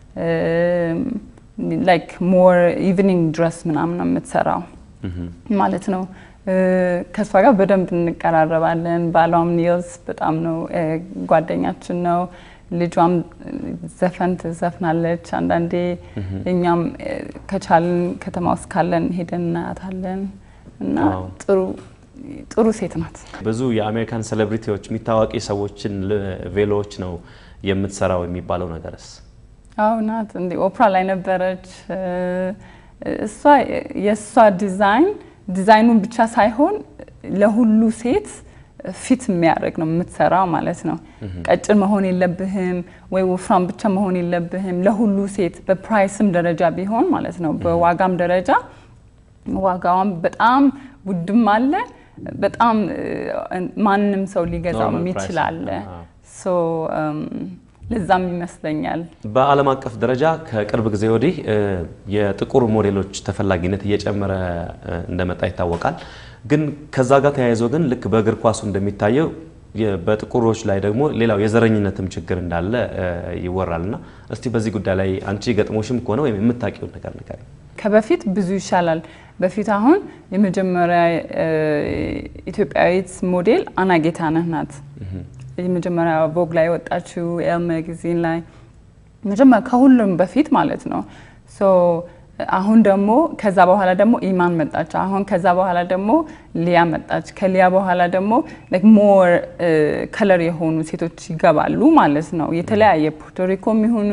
ላይክ ሞር ኢቭኒንግ ድረስ ምናምን ነው የምትሰራው ማለት ነው ከሷ ጋር በደንብ እንቀራረባለን ባሏም ኒልስ በጣም ነው ጓደኛችን ነው ልጇም ዘፈን ትዘፍናለች አንዳንዴ እኛም ከቻልን ከተማ ውስጥ ካለን ሄደን እናያታለን እና ጥሩ ጥሩ ሴት ናት ብዙ የአሜሪካን ሴሌብሪቲዎች የሚታወቂ ሰዎችን ቬሎዎች ነው የምትሰራው የሚባለው ነገርስ አው ናት እንዴ ኦፕራ ላይ ነበረች እሷ የሷ ዲዛይን ዲዛይኑን ብቻ ሳይሆን ለሁሉ ሴት ፊት የሚያደርግ ነው የምትሰራው ማለት ነው ቀጭን መሆን የለብህም ወይ ወፍራም ብቻ መሆን የለብህም ለሁሉ ሴት በፕራይስም ደረጃ ቢሆን ማለት ነው በዋጋም ደረጃ ዋጋውም በጣም ውድም አለ በጣም ማንንም ሰው ሊገዛው የሚችላል ሶ ለዛም ይመስለኛል በአለም አቀፍ ደረጃ ከቅርብ ጊዜ ወዲህ የጥቁር ሞዴሎች ተፈላጊነት እየጨመረ እንደመጣ ይታወቃል ግን ከዛ ጋር ተያይዞ ግን ልክ በእግር ኳሱ እንደሚታየው በጥቁሮች ላይ ደግሞ ሌላው የዘረኝነትም ችግር እንዳለ ይወራልና እስቲ በዚህ ጉዳይ ላይ አንቺ ገጥሞሽም ከሆነ ወይ የምታውቂው ነገር ነገር ከበፊት ብዙ ይሻላል በፊት አሁን የመጀመሪያ ኢትዮጵያዊት ሞዴል አና ጌታነህ ናት የመጀመሪያ ቮግ ላይ ወጣችው ኤል ማጋዚን ላይ መጀመሪያ ከሁሉም በፊት ማለት ነው ሶ አሁን ደግሞ ከዛ በኋላ ደግሞ ኢማን መጣች አሁን ከዛ በኋላ ደግሞ ሊያ መጣች ከሊያ በኋላ ደግሞ like more color የሆኑ ሴቶች ይገባሉ ማለት ነው የተለያየ ፖርቶሪኮም ይሁኑ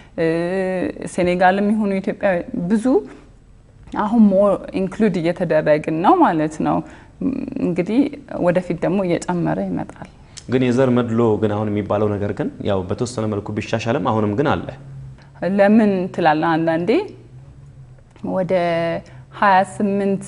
ሴኔጋልም ይሁኑ ኢትዮጵያ ብዙ አሁን more include እየተደረግን ነው ማለት ነው እንግዲህ ወደፊት ደግሞ እየጨመረ ይመጣል ግን የዘር መድሎ ግን አሁን የሚባለው ነገር ግን ያው በተወሰነ መልኩ ቢሻሻልም አሁንም ግን አለ ለምን ትላላ አንዳንዴ ወደ ሃያ ስምንት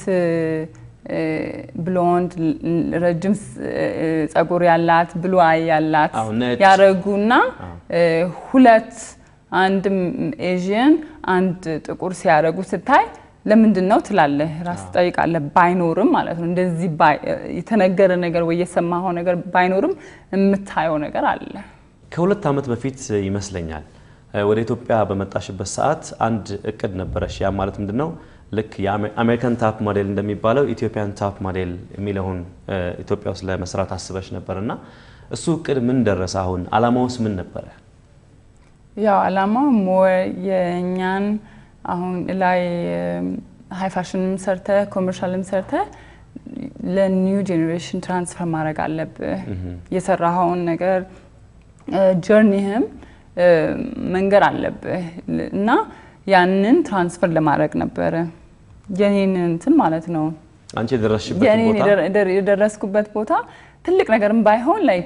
ብሎንድ ረጅም ጸጉር ያላት ብሉ አይ ያላት ያረጉና ሁለት አንድ ኤዥያን አንድ ጥቁር ሲያረጉ ስታይ ለምንድን ነው ትላለህ ራስ ጠይቃለ ባይኖርም ማለት ነው እንደዚህ የተነገረ ነገር ወይ የሰማኸው ነገር ባይኖርም የምታየው ነገር አለ ከሁለት አመት በፊት ይመስለኛል ወደ ኢትዮጵያ በመጣሽበት ሰዓት አንድ እቅድ ነበርሽ ያ ማለት ምንድነው ልክ የአሜሪካን ታፕ ሞዴል እንደሚባለው ኢትዮጵያን ታፕ ሞዴል የሚለውን ኢትዮጵያ ውስጥ ለመስራት አስበሽ ነበርና እሱ እቅድ ምን ደረሰ አሁን አላማውስ ምን ነበር ያው አላማው ሞር የኛን አሁን ላይ ሃይ ፋሽንም ሰርተ ኮመርሻልም ሰርተ ለኒው ጄነሬሽን ትራንስፈር ማድረግ አለብህ የሰራኸውን ነገር ጆርኒህም መንገር አለብህ እና ያንን ትራንስፈር ለማድረግ ነበር የኔን እንትን ማለት ነው አንቺ ደረስሽበት ቦታ የኔ የደረስኩበት ቦታ ትልቅ ነገርም ባይሆን ላይክ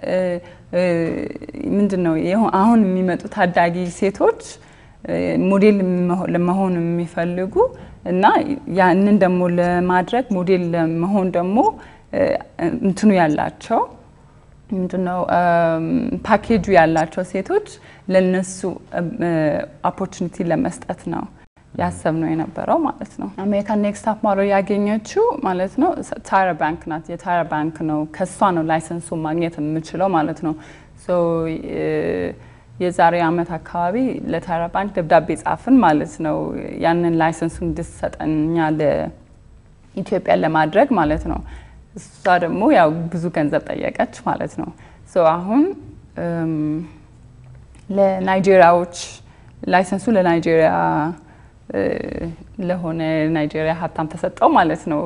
ምንድነው አሁን የሚመጡ ታዳጊ ሴቶች ሞዴል ለመሆን የሚፈልጉ እና ያንን ደግሞ ለማድረግ ሞዴል ለመሆን ደግሞ እንትኑ ያላቸው ምንድነው ፓኬጁ ያላቸው ሴቶች ለነሱ ኦፖርቹኒቲ ለመስጠት ነው ያሰብነው የነበረው ማለት ነው አሜሪካን ኔክስት ታፕ ሞዴል ያገኘችው ማለት ነው ታይራ ባንክ ናት የታይራ ባንክ ነው ከሷ ነው ላይሰንሱ ማግኘት የምችለው ማለት ነው ሶ የዛሬ አመት አካባቢ ለታይራ ባንክ ደብዳቤ ጻፍን ማለት ነው ያንን ላይሰንሱን እንድትሰጠንኛ ለኢትዮጵያ ለማድረግ ማለት ነው እሷ ደግሞ ያው ብዙ ገንዘብ ጠየቀች ማለት ነው ሶ አሁን ለናይጄሪያዎች ላይሰንሱ ለናይጄሪያ ለሆነ ናይጄሪያ ሀብታም ተሰጠው ማለት ነው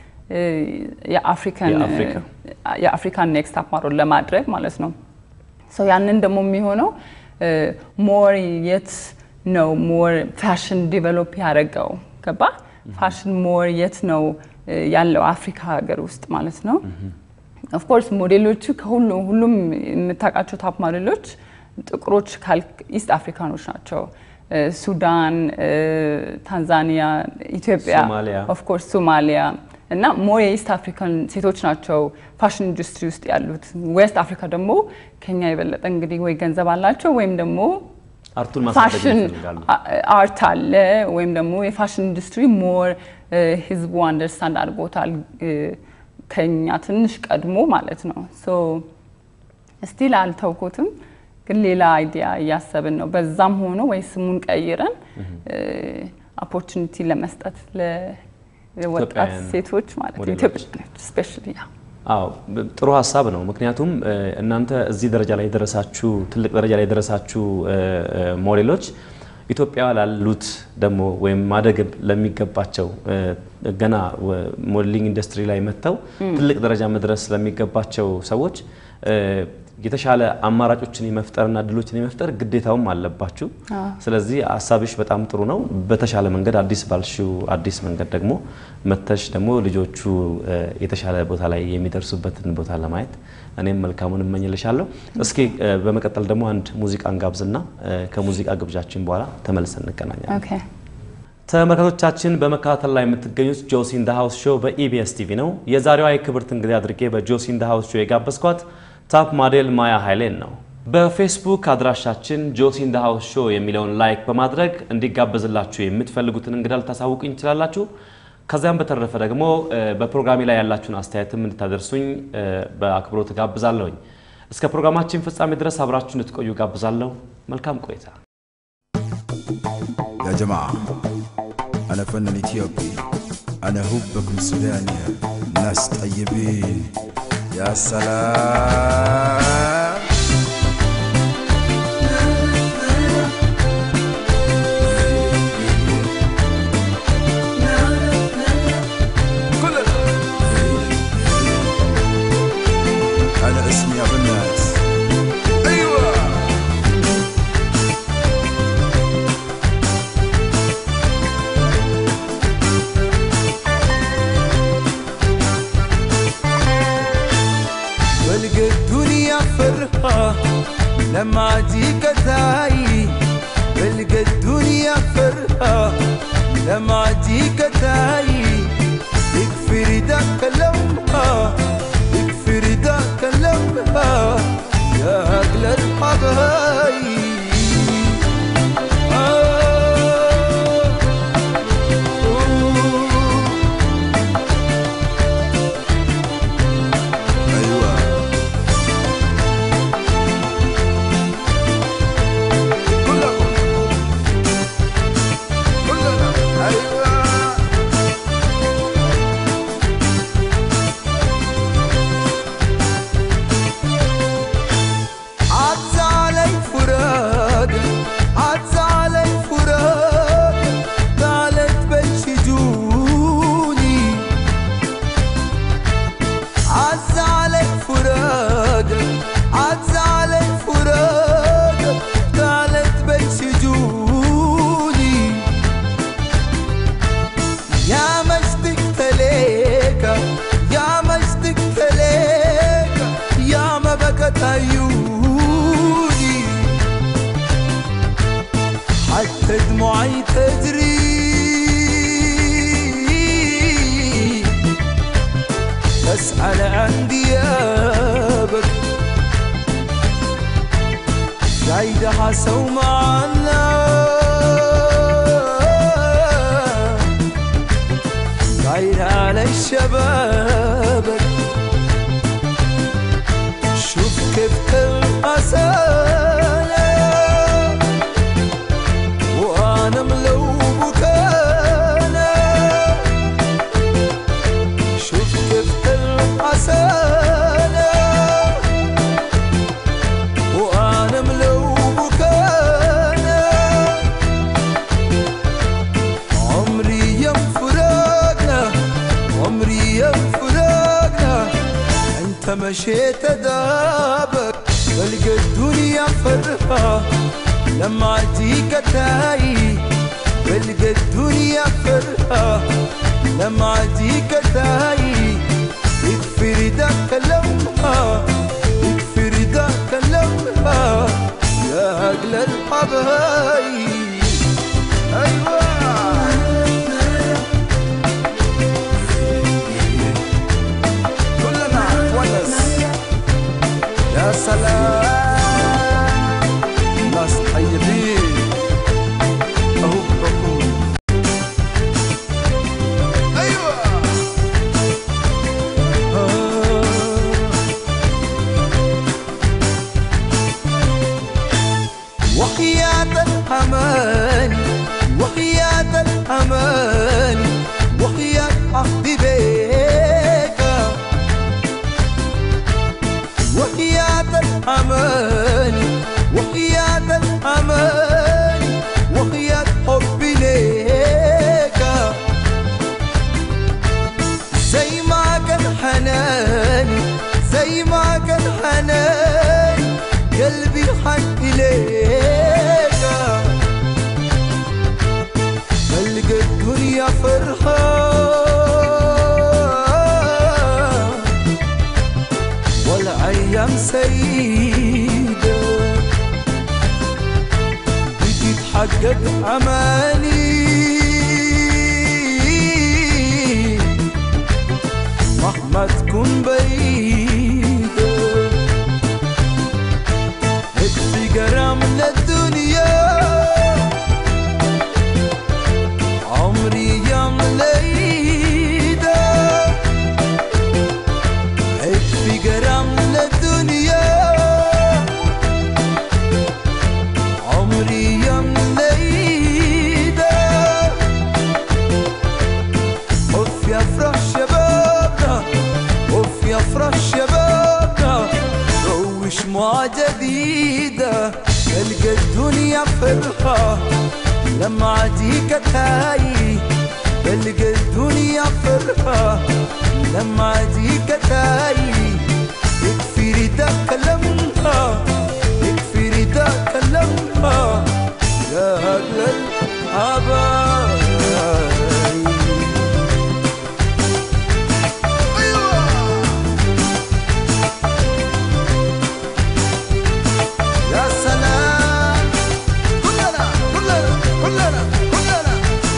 የአፍሪካን የአፍሪካን ኔክስት ታፕ ሞዴል ለማድረግ ማለት ነው ሶ ያንን ደግሞ የሚሆነው ሞር የት ነው ሞር ፋሽን ዲቨሎፕ ያደርገው ገባ ፋሽን ሞር የት ነው ያለው አፍሪካ ሀገር ውስጥ ማለት ነው ኦፍ ኮርስ ሞዴሎቹ ከሁሉ ሁሉም የምታውቃቸው ታፕ ሞዴሎች ጥቁሮች ኢስት አፍሪካኖች ናቸው ሱዳን ታንዛኒያ ኢትዮጵያ ኦፍ ኮርስ ሶማሊያ እና ሞር ኢስት አፍሪካን ሴቶች ናቸው ፋሽን ኢንዱስትሪ ውስጥ ያሉት ዌስት አፍሪካ ደግሞ ከኛ የበለጠ እንግዲህ ወይ ገንዘብ አላቸው ወይም ደግሞ አርቱን ማሳደግ ይፈልጋሉ አርት አለ ወይም ደግሞ የፋሽን ኢንዱስትሪ ሞር ህዝቡ አንደርስታንድ አድርጎታል ከኛ ትንሽ ቀድሞ ማለት ነው ሶ ስቲል አልተውኩትም ግን ሌላ አይዲያ ያሰብን ነው በዛም ሆኖ ወይ ስሙን ቀይረን ኦፖርቹኒቲ ለመስጠት ለወጣት ሴቶች ማለት ነው ኢትዮጵያ ስፔሻሊ አዎ ጥሩ ሐሳብ ነው ምክንያቱም እናንተ እዚህ ደረጃ ላይ ደረሳችሁ ትልቅ ደረጃ ላይ ደረሳችሁ ሞዴሎች ኢትዮጵያ ላሉት ደሞ ወይም ማደግ ለሚገባቸው ገና ሞዴሊንግ ኢንዱስትሪ ላይ መተው ትልቅ ደረጃ መድረስ ለሚገባቸው ሰዎች የተሻለ አማራጮችን የመፍጠርና ድሎችን የመፍጠር ግዴታውም አለባችሁ ስለዚህ ሐሳብሽ በጣም ጥሩ ነው በተሻለ መንገድ አዲስ ባልሽው አዲስ መንገድ ደግሞ መተሽ ደግሞ ልጆቹ የተሻለ ቦታ ላይ የሚደርሱበትን ቦታ ለማየት እኔም መልካሙን እመኝልሻለሁ እስኪ በመቀጠል ደግሞ አንድ ሙዚቃን ጋብዝና ከሙዚቃ ግብዣችን በኋላ ተመልሰን እንገናኛለን ኦኬ ተመልካቾቻችን በመከታተል ላይ የምትገኙት ጆሲ ኢን ዘ ሃውስ ሾው በኢቢኤስ ቲቪ ነው የዛሬዋ የክብርት እንግዳ አድርጌ በጆሲ ኢን ዘ ሃውስ ሾው የጋበዝኳት ታፕ ሞዴል ማያ ኃይሌን ነው በፌስቡክ አድራሻችን ጆሲ ኢን ዘ ሃውስ ሾው የሚለውን ላይክ በማድረግ እንዲጋበዝላችሁ የምትፈልጉትን እንግዳ ልታሳውቁኝ ትችላላችሁ ከዛም በተረፈ ደግሞ በፕሮግራሚ ላይ ያላችሁን አስተያየትም እንድታደርሱኝ በአክብሮት ጋብዛለሁኝ እስከ ፕሮግራማችን ፍጻሜ ድረስ አብራችሁ እንድትቆዩ ጋብዛለሁ መልካም ቆይታ يا جماعة أنا فنان إثيوبي أنا هبكم سودانيا ناس طيبين يا سلام أنا اسمي أبو الناس أيوة الدنيا فرحة لما عديك تاي بلقى الدنيا فرحة لما عديك تاي يكفر داك لمها يكفر داك لمها يا أغلى الحبايب دموعي تدري تسأل عن ديابك قايدة حسو معنا شبابك شوف كيف الحسنة وأنا ملوبك أنا شوف كيف الحسنة وأنا ملوبك أنا عمري يوم فراقنا عمري يوم فراقنا أنت مشيت دابك بلقى الدنيا فرحة لما أجيك تاي بلقى الدنيا فرحة لما أجيك تاي يكفي رداك لمها يكفي رداك لمها يا أغلى الحبايب أيوة كلنا ونس يا سلام ناس طيبين أهو بكون أيوة آه. وحياة الأمان وحياة الأمان وحياة عهدي بيك وحياة الأمان وحياة الأمان وحياة حبي ليك زي ما كان حنان زي ما كان حنان قلبي حق ليك بلقى الدنيا فرحة والأيام سيدة بتتحقق أماني مهما تكون بعيدة اكفي غرام للدنيا عمري يوم ليدة اكفي غرام للدنيا عمري يوم ليدة اوف يا فرح شبابنا اوف يا فرح شبابنا روش مع جديدة تلقى الدنيا فرحة لما عديك تاي تلقى الدنيا فرحة لما عديك تاي يكفي رداك لمها يكفي رداك لمها يا أغلى الحبايب يا سلام كلنا كلنا كلنا كلنا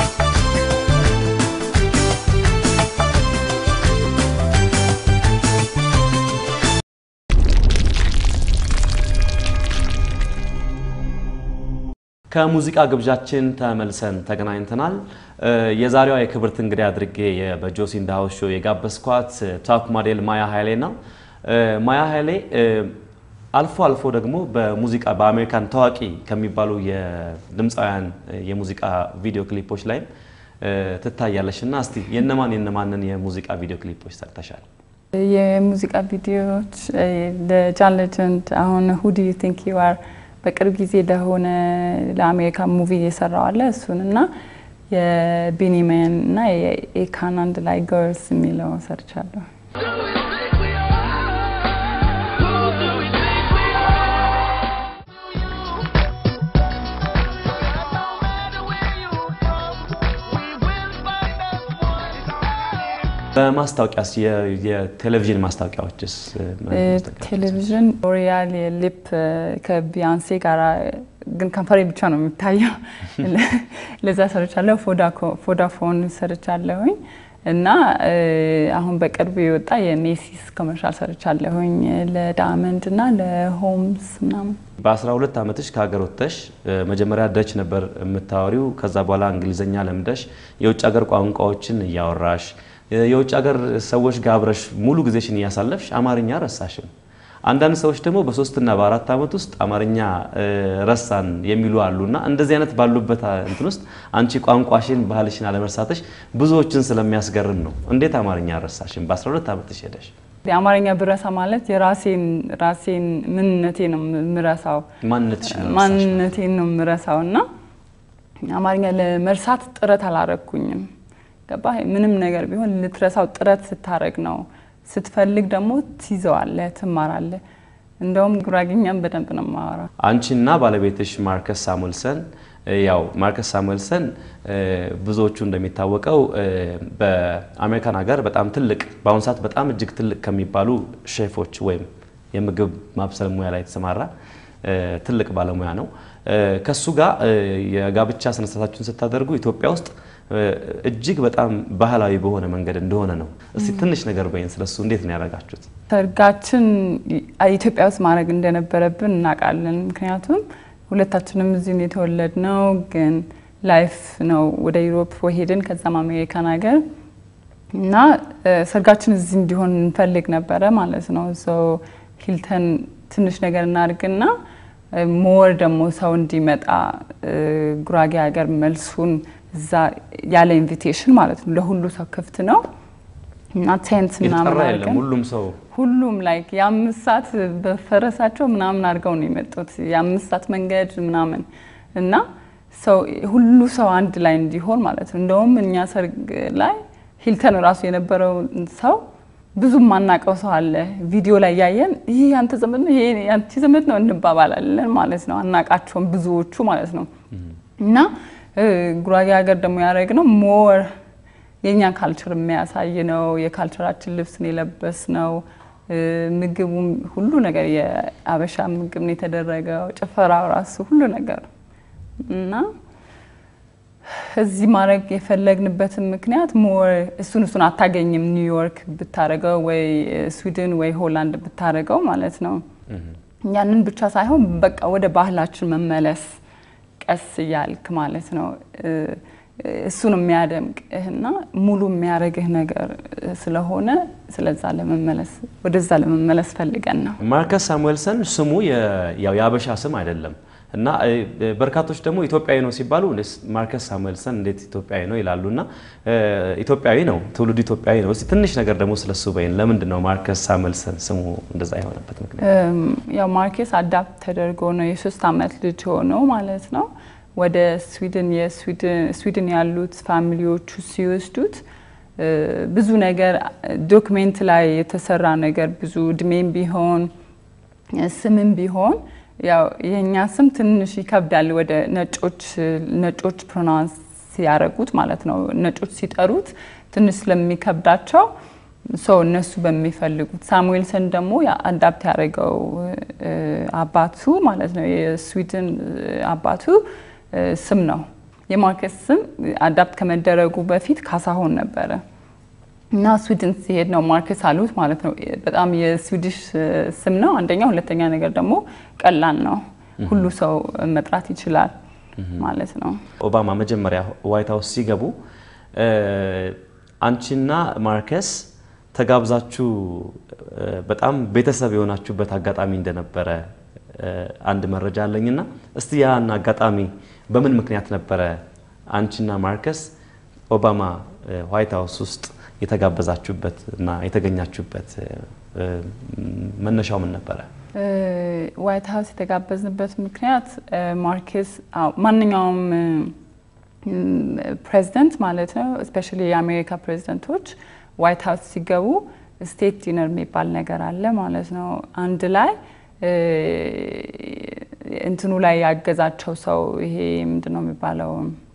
ከሙዚቃ ግብዣችን ተመልሰን ተገናኝተናል። የዛሬዋ የክብርት እንግዳ አድርጌ በጆሲ ኢን ዘ ሃውስ ሾው የጋበዝኳት ታፕ ሞዴል ማያ ኃይሌ ነው። ማያ ኃይሌ አልፎ አልፎ ደግሞ በሙዚቃ በአሜሪካን ታዋቂ ከሚባሉ የድምጻውያን የሙዚቃ ቪዲዮ ክሊፖች ላይ ትታያለሽና እስቲ የነማን የነማንን የሙዚቃ ቪዲዮ ክሊፖች ሰርተሻል? የሙዚቃ ቪዲዮዎች ለጃን ሌጀንድ አሁን who do you think you are በቅርብ ጊዜ ለሆነ ለአሜሪካ ሙቪ የሰራው አለ እሱንና የቢኒመን እና የኤካን አንድ ላይ ገርልስ የሚለው ሰርቻለሁ። በማስታወቂያስ የቴሌቪዥን ማስታወቂያዎችስ ቴሌቪዥን ሎሪያል የሊፕ ከቢያንሴ ጋር ግን ከንፈሬ ብቻ ነው የሚታየው ለዛ ሰርቻለሁ። ፎዳፎን ሰርቻለሁኝ እና አሁን በቅርብ የወጣ የሜሲስ ኮመርሻል ሰርቻለሁኝ ለዳይመንድ እና ለሆምስ ምናምን። በ12 አመትሽ ከሀገር ወጥተሽ መጀመሪያ ደች ነበር የምታወሪው ከዛ በኋላ እንግሊዘኛ ለምደሽ የውጭ ሀገር ቋንቋዎችን ያወራሽ የውጭ ሀገር ሰዎች ጋር አብረሽ ሙሉ ጊዜሽን ያሳለፍሽ አማርኛ ረሳሽም አንዳንድ ሰዎች ደግሞ በሶስት እና በአራት አመት ውስጥ አማርኛ ረሳን የሚሉ አሉና እንደዚህ አይነት ባሉበት እንትን ውስጥ አንቺ ቋንቋሽን ባህልሽን አለመርሳትሽ ብዙዎችን ስለሚያስገርም ነው እንዴት አማርኛ ረሳሽም በ12 አመትሽ ሄደሽ የአማርኛ ብረሳ ማለት የራሴን ራሴን ምንነቴን ነው ምረሳው ማንነትሽ ነው ማንነቴን ነው ምረሳውና አማርኛ ለመርሳት ጥረት አላረኩኝም ገባ ምንም ነገር ቢሆን ልትረሳው ጥረት ስታረግ ነው ስትፈልግ ደግሞ ትይዘዋለህ ትማራለህ እንደውም ጉራጌኛም በደንብ ነው ማወራ አንቺና ባለቤትሽ ማርከስ ሳሙኤልሰን ያው ማርከስ ሳሙኤልሰን ብዙዎቹ እንደሚታወቀው በአሜሪካን ሀገር በጣም ትልቅ በአሁን ሰዓት በጣም እጅግ ትልቅ ከሚባሉ ሼፎች ወይም የምግብ ማብሰል ሙያ ላይ ተሰማራ ትልቅ ባለሙያ ነው ከሱ ጋር የጋብቻ ስነ ስርዓታችሁን ስታደርጉ ኢትዮጵያ ውስጥ እጅግ በጣም ባህላዊ በሆነ መንገድ እንደሆነ ነው እስቲ ትንሽ ነገር በይን ስለሱ እንዴት ነው ያረጋችሁት ሰርጋችን ኢትዮጵያ ውስጥ ማድረግ እንደነበረብን እናቃለን ምክንያቱም ሁለታችንም እዚህ ነው የተወለድነው ግን ላይፍ ነው ወደ ዩሮፕ ወሄድን ከዛም አሜሪካን ሀገር እና ሰርጋችን እዚህ እንዲሆን እንፈልግ ነበር ማለት ነው ሶ ሂልተን ትንሽ ነገር እናርግና ሞር ደግሞ ሰው እንዲመጣ ጉራጌ ሀገር መልሱን እዛ ያለ ኢንቪቴሽን ማለት ነው ለሁሉ ሰው ክፍት ነው እና ቴንት ምናምን አርገን ሁሉም ሰው ሁሉም ላይክ የአምስት ሰዓት በፈረሳቸው ምናምን አርገው ነው የመጡት የአምስት ሰዓት መንገድ ምናምን እና ሰው ሁሉ ሰው አንድ ላይ እንዲሆን ማለት ነው እንደውም እኛ ሰርግ ላይ ሂልተን ራሱ የነበረው ሰው ብዙ ማናቀው ሰው አለ ቪዲዮ ላይ ያየን ይሄ አንተ ዘመድ ነው ይሄ አንቺ ዘመድ ነው እንባባላለን ማለት ነው አናቃቸውም ብዙዎቹ ማለት ነው እና ጉራጌ ሀገር ደግሞ ያረግነው ሞር የኛ ካልቸር የሚያሳይ ነው የካልቸራችን ልብስ ነው የለበስነው ምግቡ ሁሉ ነገር የአበሻ ምግብ ነው የተደረገው ጭፈራው ራሱ ሁሉ ነገር እና እዚህ ማረግ የፈለግንበት ምክንያት ሞር እሱን እሱን አታገኝም ኒውዮርክ ብታረገው ወይ ስዊድን ወይ ሆላንድ ብታረገው ማለት ነው ያንን ብቻ ሳይሆን በቃ ወደ ባህላችን መመለስ ቀስ ያልክ ማለት ነው እሱን የሚያደምቅህና ሙሉ የሚያረግህ ነገር ስለሆነ ስለዛ ለመመለስ ወደዛ ለመመለስ ፈልገን ነው ማርከስ ሳሙኤልሰን ስሙ ያው ያበሻ ስም አይደለም እና በርካቶች ደግሞ ኢትዮጵያዊ ነው ሲባሉ ማርከስ ሳሙኤልሰን እንዴት ኢትዮጵያዊ ነው ይላሉና ኢትዮጵያዊ ነው ትውልዱ ኢትዮጵያዊ ነው እስቲ ትንሽ ነገር ደግሞ ስለሱ በይን ለምንድን ነው ማርከስ ሳሙኤልሰን ስሙ እንደዛ የሆነበት ምክንያት ያው ማርከስ አዳፕት ተደርጎ ነው የሶስት አመት ልጅ ሆኖ ማለት ነው ወደ ስዊድን የስዊድን ስዊድን ያሉት ፋሚሊዎቹ ሲወስዱት ብዙ ነገር ዶክመንት ላይ የተሰራ ነገር ብዙ ድሜም ቢሆን ስምም ቢሆን ያው የኛ ስም ትንሽ ይከብዳል ወደ ነጮች ነጮች ፕሮናንስ ሲያረጉት ማለት ነው ነጮች ሲጠሩት ትንሽ ስለሚከብዳቸው ሶ እነሱ በሚፈልጉት ሳሙኤልሰን ደግሞ ያ አዳፕት ያረጋው አባቱ ማለት ነው የስዊድን አባቱ ስም ነው የማርከስ ስም አዳፕት ከመደረጉ በፊት ካሳሆን ነበር እና ስዊድን ሲሄድ ነው ማርከስ አሉት ማለት ነው በጣም የስዊዲሽ ስም ነው አንደኛ ሁለተኛ ነገር ደግሞ ቀላል ነው ሁሉ ሰው መጥራት ይችላል ማለት ነው ኦባማ መጀመሪያ ዋይት ሃውስ ሲገቡ አንቺና ማርከስ ተጋብዛችሁ በጣም ቤተሰብ የሆናችሁበት አጋጣሚ እንደነበረ አንድ መረጃ አለኝና እስቲ ያን አጋጣሚ በምን ምክንያት ነበር አንቺና ማርከስ ኦባማ ዋይት ሃውስ ውስጥ የተጋበዛችሁበት እና የተገኛችሁበት መነሻው ምን ነበር ዋይት ሃውስ የተጋበዝንበት ምክንያት ማርከስ ማንኛውም ፕሬዚደንት ማለት ነው ስፔሻሊ የአሜሪካ ፕሬዚደንቶች ዋይት ሃውስ ሲገቡ ስቴት ዲነር የሚባል ነገር አለ ማለት ነው አንድ ላይ እንትኑ ላይ ያገዛቸው ሰው ይሄ ምንድነው የሚባለው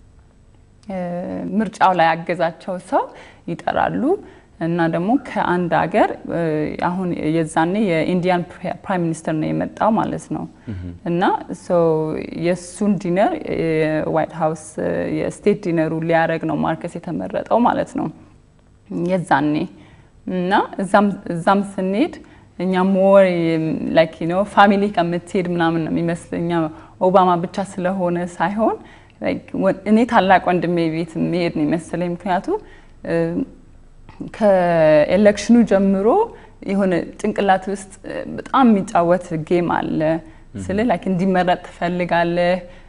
ምርጫው ላይ ያገዛቸው ሰው ይጠራሉ እና ደግሞ ከአንድ ሀገር አሁን የዛኔ የኢንዲያን ፕራይም ሚኒስተር ነው የመጣው ማለት ነው እና ሶ የሱን ዲነር ዋይት ሃውስ የስቴት ዲነሩ ሊያረግ ነው ማርከስ የተመረጠው ማለት ነው የዛኔ እና እዛም እዛም ስንሄድ እኛ ሞር ላይክ ዩ ኖ ፋሚሊ ከምትሄድ ምናምን ነው የሚመስለኛ ኦባማ ብቻ ስለሆነ ሳይሆን ላይክ እኔ ታላቅ ወንድሜ ቤት መሄድ ነው የሚመስለኝ ምክንያቱም ከኤሌክሽኑ ጀምሮ የሆነ ጭንቅላት ውስጥ በጣም የሚጫወት ጌም አለ ስለ ላይክ እንዲመረጥ ትፈልጋለህ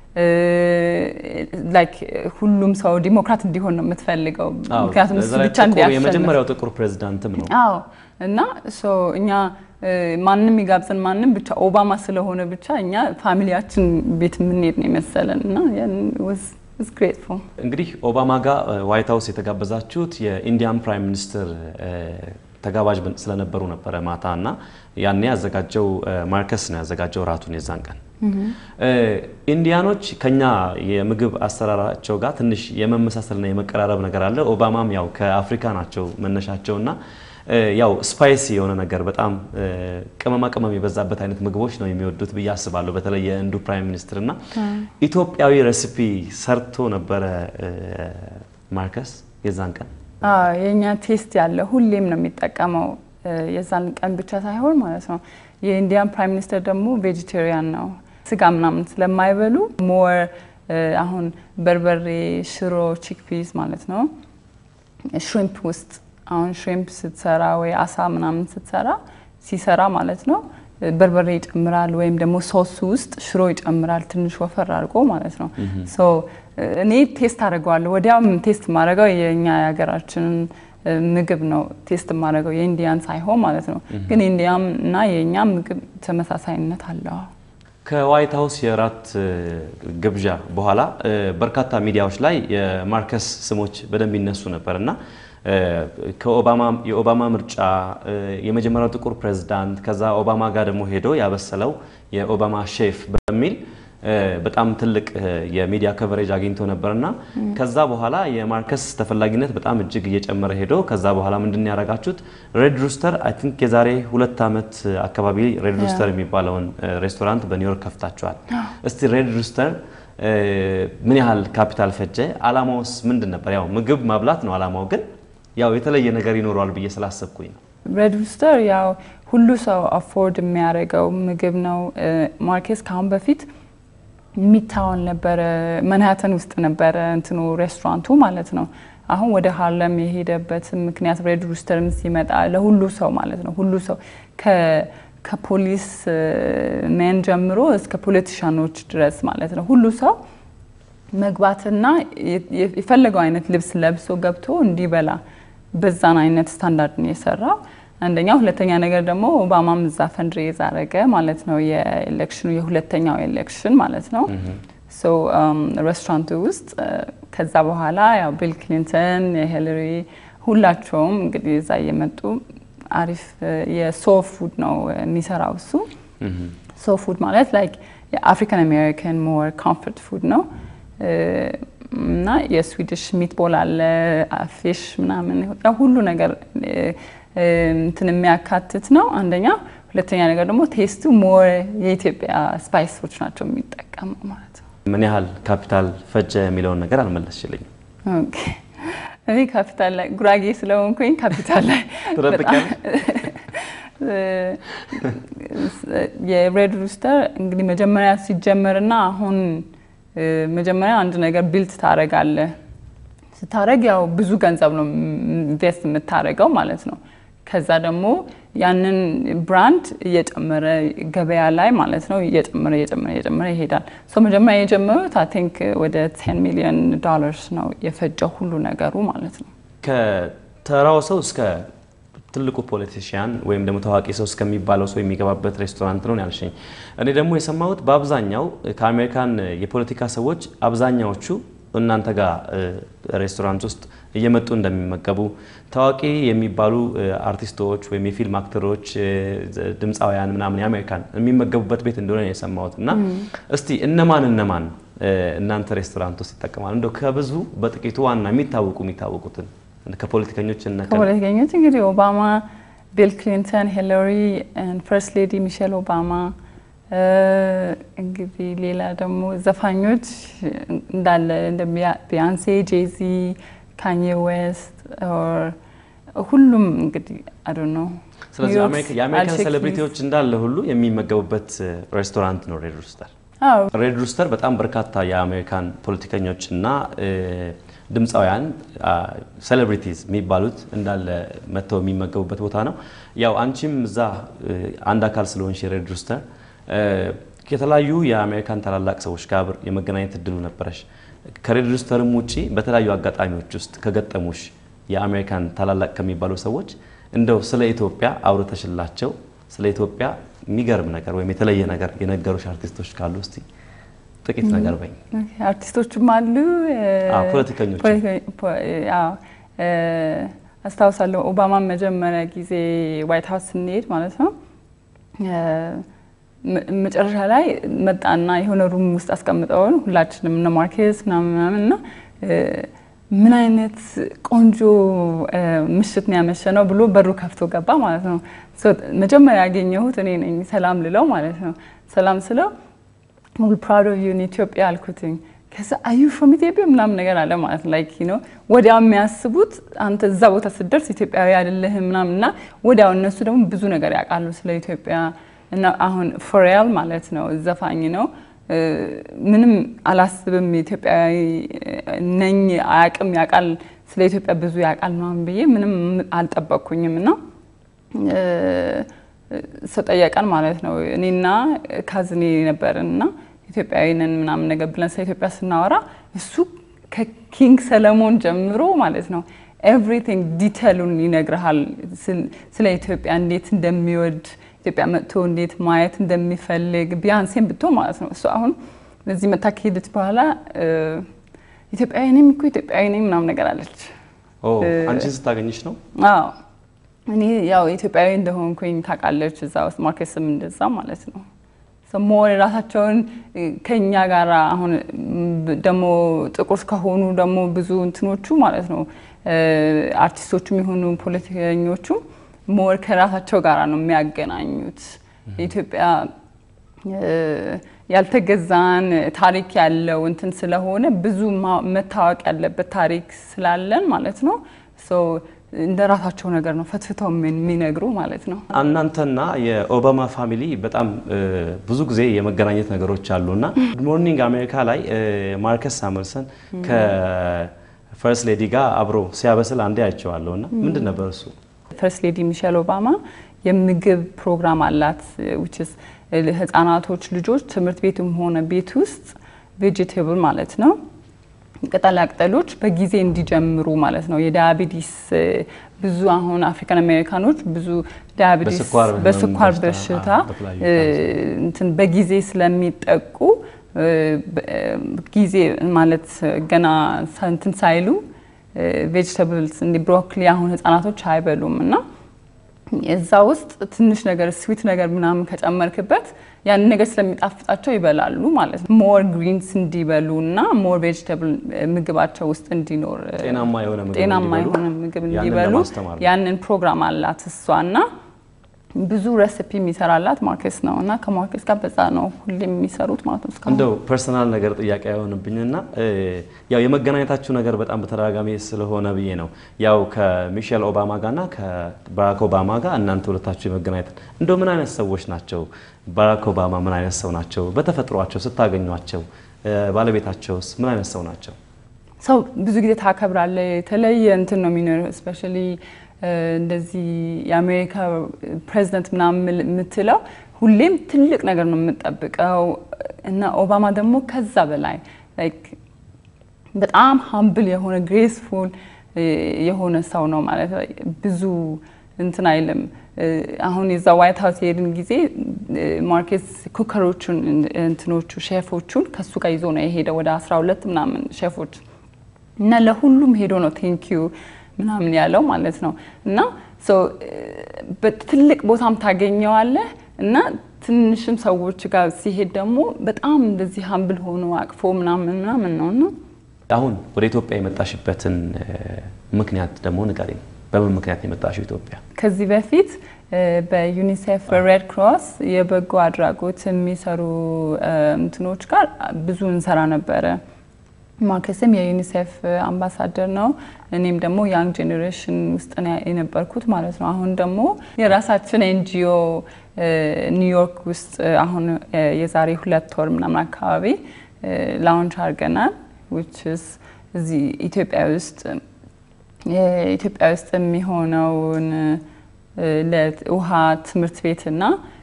ላይክ ሁሉም ሰው ዲሞክራት እንዲሆን ነው የምትፈልገው ምክንያቱም እሱ ብቻ እንዲያሸንፍ የመጀመሪያው ጥቁር ፕሬዝዳንትም ነው አዎ እና ሶ እኛ ማንንም ይጋብዘን ማንንም ብቻ ኦባማ ስለሆነ ብቻ እኛ ፋሚሊያችን ቤት ምን ሄድ ነው መሰለን እና ያን was was grateful እንግዲህ ኦባማ ጋር ዋይት ሃውስ የተጋበዛችሁት የኢንዲያን ፕራይም ሚኒስተር ተጋባዥ ስለነበሩ ነበር ማታና ያኔ ያዘጋጀው ማርከስ ነው ያዘጋጀው ራቱን የዛን ቀን ኢንዲያኖች ከኛ የምግብ አሰራራቸው ጋር ትንሽ የመመሳሰልና የመቀራረብ ነገር አለ ኦባማም ያው ከአፍሪካ ናቸው መነሻቸውና ያው ስፓይሲ የሆነ ነገር በጣም ቅመማ ቅመም የበዛበት አይነት ምግቦች ነው የሚወዱት ብዬ አስባለሁ በተለይ የእንዱ ፕራይም ሚኒስተርና ኢትዮጵያዊ ሬሲፒ ሰርቶ ነበር ማርከስ የዛን ቀን አዎ የኛ ቴስት ያለ ሁሌም ነው የሚጠቀመው የዛን ቀን ብቻ ሳይሆን ማለት ነው የኢንዲያን ፕራይም ሚኒስተር ደግሞ ቬጂቴሪያን ነው ስጋ ምናምን ስለማይበሉ ሞር አሁን በርበሬ ሽሮ ቺክፒስ ማለት ነው ሽሪምፕ ውስጥ አሁን ሽሪምፕ ስትሰራ ወይ አሳ ምናምን ስትሰራ ሲሰራ ማለት ነው በርበሬ ይጨምራል ወይም ደግሞ ሶስ ውስጥ ሽሮ ይጨምራል ትንሽ ወፈር አድርጎ ማለት ነው ሶ እኔ ቴስት አደርገዋለሁ ወዲያም ቴስት ማድረገው የኛ ያገራችን ምግብ ነው ቴስት ማድረገው የኢንዲያን ሳይሆን ማለት ነው ግን ኢንዲያም እና የኛ ምግብ ተመሳሳይነት አለው ከዋይት ሃውስ የራት ግብዣ በኋላ በርካታ ሚዲያዎች ላይ የማርከስ ስሞች በደንብ ይነሱ ነበርና ከኦባማ የኦባማ ምርጫ የመጀመሪያው ጥቁር ፕሬዝዳንት ከዛ ኦባማ ጋር ደግሞ ሄዶ ያበሰለው የኦባማ ሼፍ በሚል በጣም ትልቅ የሚዲያ ከቨሬጅ አግኝቶ ነበርና ከዛ በኋላ የማርከስ ተፈላጊነት በጣም እጅግ እየጨመረ ሄዶ ከዛ በኋላ ምንድነው ያረጋችሁት ሬድ ሩስተር አይ ቲንክ የዛሬ ሁለት አመት አካባቢ ሬድ ሩስተር የሚባለውን ሬስቶራንት በኒውዮርክ ከፍታችኋል እስቲ ሬድ ሩስተር ምን ያህል ካፒታል ፈጀ አላማውስ ምንድን ነበር ያው ምግብ ማብላት ነው አላማው ግን ያው የተለየ ነገር ይኖራል ብዬ ስላሰብኩኝ ነው ሬድ ሩስተር ያው ሁሉ ሰው አፎርድ የሚያደርገው ምግብ ነው ማርከስ ካሁን በፊት ሚታውን ነበር መንሃተን ውስጥ ነበር እንትኑ ሬስቶራንቱ ማለት ነው አሁን ወደ ሃርለም የሄደበት ምክንያት ሬድ ሩስተርም ሲመጣ ለሁሉ ሰው ማለት ነው ሁሉ ሰው ከ ከፖሊስ ማን ጀምሮ እስከ ፖለቲሻኖች ድረስ ማለት ነው ሁሉ ሰው መግባትና የፈለገው አይነት ልብስ ለብሶ ገብቶ እንዲበላ በዛን አይነት ስታንዳርድ ነው የሰራው አንደኛ ሁለተኛ ነገር ደግሞ ኦባማም እዛ ፈንድሬዝ አረገ ማለት ነው የኤሌክሽኑ የሁለተኛው ኤሌክሽን ማለት ነው ሶ ሬስቶራንቱ ውስጥ ከዛ በኋላ ያው ቢል ክሊንተን የሂለሪ ሁላቸውም እንግዲህ እዛ የመጡ አሪፍ የሶል ፉድ ነው የሚሰራው እሱ ሶል ፉድ ማለት ላይክ የአፍሪካን አሜሪካን ሞር ኮምፎርት ፉድ ነው እና የስዊዲሽ ሚትቦል አለ ፊሽ ምናምን ሁሉ ነገር እንትን የሚያካትት ነው አንደኛ ሁለተኛ ነገር ደግሞ ቴስቱ ሞር የኢትዮጵያ ስፓይሶች ናቸው የሚጠቀመው ማለት ነው ምን ያህል ካፒታል ፈጀ የሚለውን ነገር አልመለስሽልኝ ኦኬ እኔ ካፒታል ላይ ጉራጌ ስለሆንኩኝ ካፒታል ላይ ተረብቀን የሬድ ሩስተር እንግዲህ መጀመሪያ ሲጀመርና አሁን መጀመሪያ አንድ ነገር ቢልድ ታረጋለ ስታረግ ያው ብዙ ገንዘብ ነው ኢንቨስት የምታረገው ማለት ነው ከዛ ደግሞ ያንን ብራንድ እየጨመረ ገበያ ላይ ማለት ነው እየጨመረ እየጨመረ እየጨመረ ይሄዳል ሶ መጀመሪያ የጀመሩት አይ ቲንክ ወደ ten million dollars ነው የፈጀው ሁሉ ነገሩ ማለት ነው ከተራው ሰው እስከ ትልቁ ፖለቲሽያን ወይም ደግሞ ታዋቂ ሰው እስከሚባለው ሰው የሚገባበት ሬስቶራንት ነው ያልሽኝ እኔ ደግሞ የሰማሁት በአብዛኛው ከአሜሪካን የፖለቲካ ሰዎች አብዛኛዎቹ እናንተ ጋር ሬስቶራንት ውስጥ እየመጡ እንደሚመገቡ ታዋቂ የሚባሉ አርቲስቶች ወይም የፊልም አክተሮች ድምጻውያን ምናምን የአሜሪካን የሚመገቡበት ቤት እንደሆነ የሰማሁትና እስቲ እነማን እነማን እናንተ ሬስቶራንት ውስጥ ይጠቀማሉ እንደው ከብዙ በጥቂቱ ዋና የሚታወቁ የሚታወቁትን ከፖለቲከኞች እና ከፖለቲከኞች እንግዲህ ኦባማ ቢል ክሊንተን ሂለሪ and first lady ሚሼል ኦባማ እንግዲህ ሌላ ደግሞ ዘፋኞች እንዳለ እንደ ቢያንሴ ጄዚ ካኒ ዌስት or ሁሉም እንግዲህ I don't know ስለዚህ አሜሪካ የአሜሪካን ሴሌብሪቲዎች እንዳለ ሁሉ የሚመገቡበት ሬስቶራንት ነው ሬድ ሩስተር አዎ ሬድ ሩስተር በጣም በርካታ የአሜሪካን ፖለቲከኞችና ድምፃውያን ሴሌብሪቲስ የሚባሉት እንዳለ መተው የሚመገቡበት ቦታ ነው። ያው አንቺም እዛ አንድ አካል ስለሆንሽ ሬድ ሩስተር ከተለያዩ የአሜሪካን ታላላቅ ሰዎች ጋር የመገናኘት እድሉ ነበረሽ። ከሬድ ሩስተርም ውጪ በተለያዩ አጋጣሚዎች ውስጥ ከገጠሙሽ የአሜሪካን ታላላቅ ከሚባሉ ሰዎች እንደው ስለ ኢትዮጵያ አውርተሽላቸው ስለ ኢትዮጵያ የሚገርም ነገር ወይም የተለየ ነገር የነገሩሽ አርቲስቶች ካሉ እስቲ ጥቂት ነገር በይ። አርቲስቶችም አሉ አዎ ፖለቲከኞች አዎ አስታውሳለሁ ኦባማ መጀመሪያ ጊዜ ዋይት ሃውስ ስንሄድ ማለት ነው መጨረሻ ላይ መጣና የሆነ ሩም ውስጥ አስቀምጠውን ሁላችንም እነ ማርኬስ ምናምንና ምን አይነት ቆንጆ ምሽት ነው ያመሸነው ብሎ በሩ ከፍቶ ገባ ማለት ነው። ሶ መጀመሪያ ያገኘሁት እኔ ነኝ ሰላም ልለው ማለት ነው። ሰላም ስለው we're proud of you in Ethiopia alkuting ከዛ are you from Ethiopia ምናምን ነገር አለ ማለት ነው። ላይክ you know ወዲያው የሚያስቡት አንተ እዛ ቦታ ስትደርስ ኢትዮጵያዊ አይደለህም ምናምንና ወዲያው እነሱ ደግሞ ብዙ ነገር ያውቃሉ ስለ ኢትዮጵያ እና አሁን ፎሬል ማለት ነው ዘፋኝ ነው ምንም አላስብም ኢትዮጵያዊ ነኝ አያውቅም ያውቃል ስለ ኢትዮጵያ ብዙ ያውቃል ምናምን ብዬ ምንም አልጠበቅኩኝምና ሰጠያቃን ማለት ነው እኔና ካዝኔ ነበርና ኢትዮጵያዊ ነን ምናምን ነገር ብለን ስለ ኢትዮጵያ ስናወራ እሱ ከኪንግ ሰለሞን ጀምሮ ማለት ነው everything ዲቴሉን ይነግርሃል ስለ ኢትዮጵያ እንዴት እንደሚወድ ኢትዮጵያ መጥቶ እንዴት ማየት እንደሚፈልግ ቢያንስም ብቶ ማለት ነው እሱ አሁን ለዚህ መታከይደት በኋላ ኢትዮጵያዊ ነኝ እኮ ኢትዮጵያዊ ነኝ ምናምን ነገር አለች ኦ አንቺ ስታገኝሽ ነው አዎ እኔ ያው ኢትዮጵያዊ እንደሆንኩኝ ታውቃለች እዛ ውስጥ ማርኬስም እንደዛ ማለት ነው ሰሞን ራሳቸውን ከኛ ጋር አሁን ደሞ ጥቁር ከሆኑ ደሞ ብዙ እንትኖቹ ማለት ነው አርቲስቶቹም ይሁኑ ፖለቲከኞቹ ሞር ከራሳቸው ጋር ነው የሚያገናኙት ኢትዮጵያ ያልተገዛን ታሪክ ያለው እንትን ስለሆነ ብዙ መታወቅ ያለበት ታሪክ ስላለን ማለት ነው ሶ እንደራሳቸው ነገር ነው ፈትፍተው የሚነግሩ ማለት ነው እናንተና የኦባማ ፋሚሊ በጣም ብዙ ጊዜ የመገናኘት ነገሮች አሉና ጉድ ሞርኒንግ አሜሪካ ላይ ማርከስ ሳመርሰን ከፈርስት ሌዲ ጋር አብሮ ሲያበስል አንዴ አይቼዋለሁና ምንድን ነበር እሱ ፈርስት ሌዲ ሚሼል ኦባማ የምግብ ፕሮግራም አላት which is ህፃናቶች ልጆች ትምህርት ቤትም ሆነ ቤት ውስጥ ቬጂቴብል ማለት ነው ቅጠላ ቅጠሎች በጊዜ እንዲጀምሩ ማለት ነው የዳያቤቲስ ብዙ አሁን አፍሪካን አሜሪካኖች ብዙ ዳያቤቲስ በስኳር በሽታ እንትን በጊዜ ስለሚጠቁ ጊዜ ማለት ገና እንትን ሳይሉ ቬጂቴብልስ እንዲ ብሮኮሊ አሁን ህፃናቶች አይበሉምና እዛ ውስጥ ትንሽ ነገር ስዊት ነገር ምናምን ከጨመርክበት ያን ነገር ስለሚጣፍጣቸው ይበላሉ ማለት ነው ሞር ግሪንስ እንዲበሉና ሞር ቬጂቴብል ምግባቸው ውስጥ እንዲኖር ጤናማ የሆነ ምግብ ጤናማ የሆነ ምግብ እንዲበሉ ያንን ፕሮግራም አላት እሷና ብዙ ሬሲፒ የሚሰራላት ማርኬስ ነውና ከማርኬስ ጋር በዛ ነው ሁሌም የሚሰሩት ማለት ነው እንደው ፐርሰናል ነገር ጥያቄ አይሆንብኝና ያው የመገናኘታችሁ ነገር በጣም በተደጋጋሚ ስለሆነ ብዬ ነው ያው ከሚሼል ኦባማ ጋርና ከባራክ ኦባማ ጋር እናንተ ሁለታችሁ የመገናኘት እንደው ምን አይነት ሰዎች ናቸው ባራክ ኦባማ ምን አይነት ሰው ናቸው በተፈጥሯቸው ስታገኙአቸው ባለቤታቸውስ ምን አይነት ሰው ናቸው ሰው ብዙ ጊዜ ታከብራለ የተለየ እንትን ነው ሚኖር ስፔሻሊ እንደዚህ የአሜሪካ ፕሬዝዳንት ምናምን ምትለው ሁሌም ትልቅ ነገር ነው የምጠብቀው እና ኦባማ ደግሞ ከዛ በላይ ላይክ በጣም ሃምብል የሆነ ግሬስፉል የሆነ ሰው ነው ማለት ብዙ እንትን አይልም አሁን የዛ ዋይት ሃውስ ሄድን ጊዜ ማርኬስ ኩከሮቹን እንትኖቹ ሼፎቹን ከሱ ጋር ይዞ ነው የሄደው ወደ አስራ ሁለት ምናምን ሼፎች እና ለሁሉም ሄዶ ነው ቴንክ ዩ ምናምን ያለው ማለት ነው እና ሶ በትልቅ ቦታም ታገኘዋለህ እና ትንሽም ሰዎች ጋር ሲሄድ ደግሞ በጣም እንደዚህ ሃምብል ሆኖ አቅፎ ምናምን ምናምን ነውና አሁን ወደ ኢትዮጵያ የመጣሽበትን ምክንያት ደግሞ ንገሪኝ በምን ምክንያት የመጣሽው ኢትዮጵያ ከዚህ በፊት በዩኒሴፍ በሬድ ክሮስ የበጎ አድራጎት የሚሰሩ እንትኖች ጋር ብዙ እንሰራ ነበረ ማርኬስም የዩኒሴፍ አምባሳደር ነው እኔም ደግሞ ያንግ ጄኔሬሽን ውስጥ ነው የነበርኩት ማለት ነው አሁን ደግሞ የራሳችን ኤንጂኦ ኒውዮርክ ውስጥ አሁን የዛሬ ሁለት ወር ምናምን አካባቢ ላውንች አድርገናል which is እዚህ ኢትዮጵያ ውስጥ ኢትዮጵያ ውስጥ የሚሆነውን ለውሃ ትምህርት ቤትና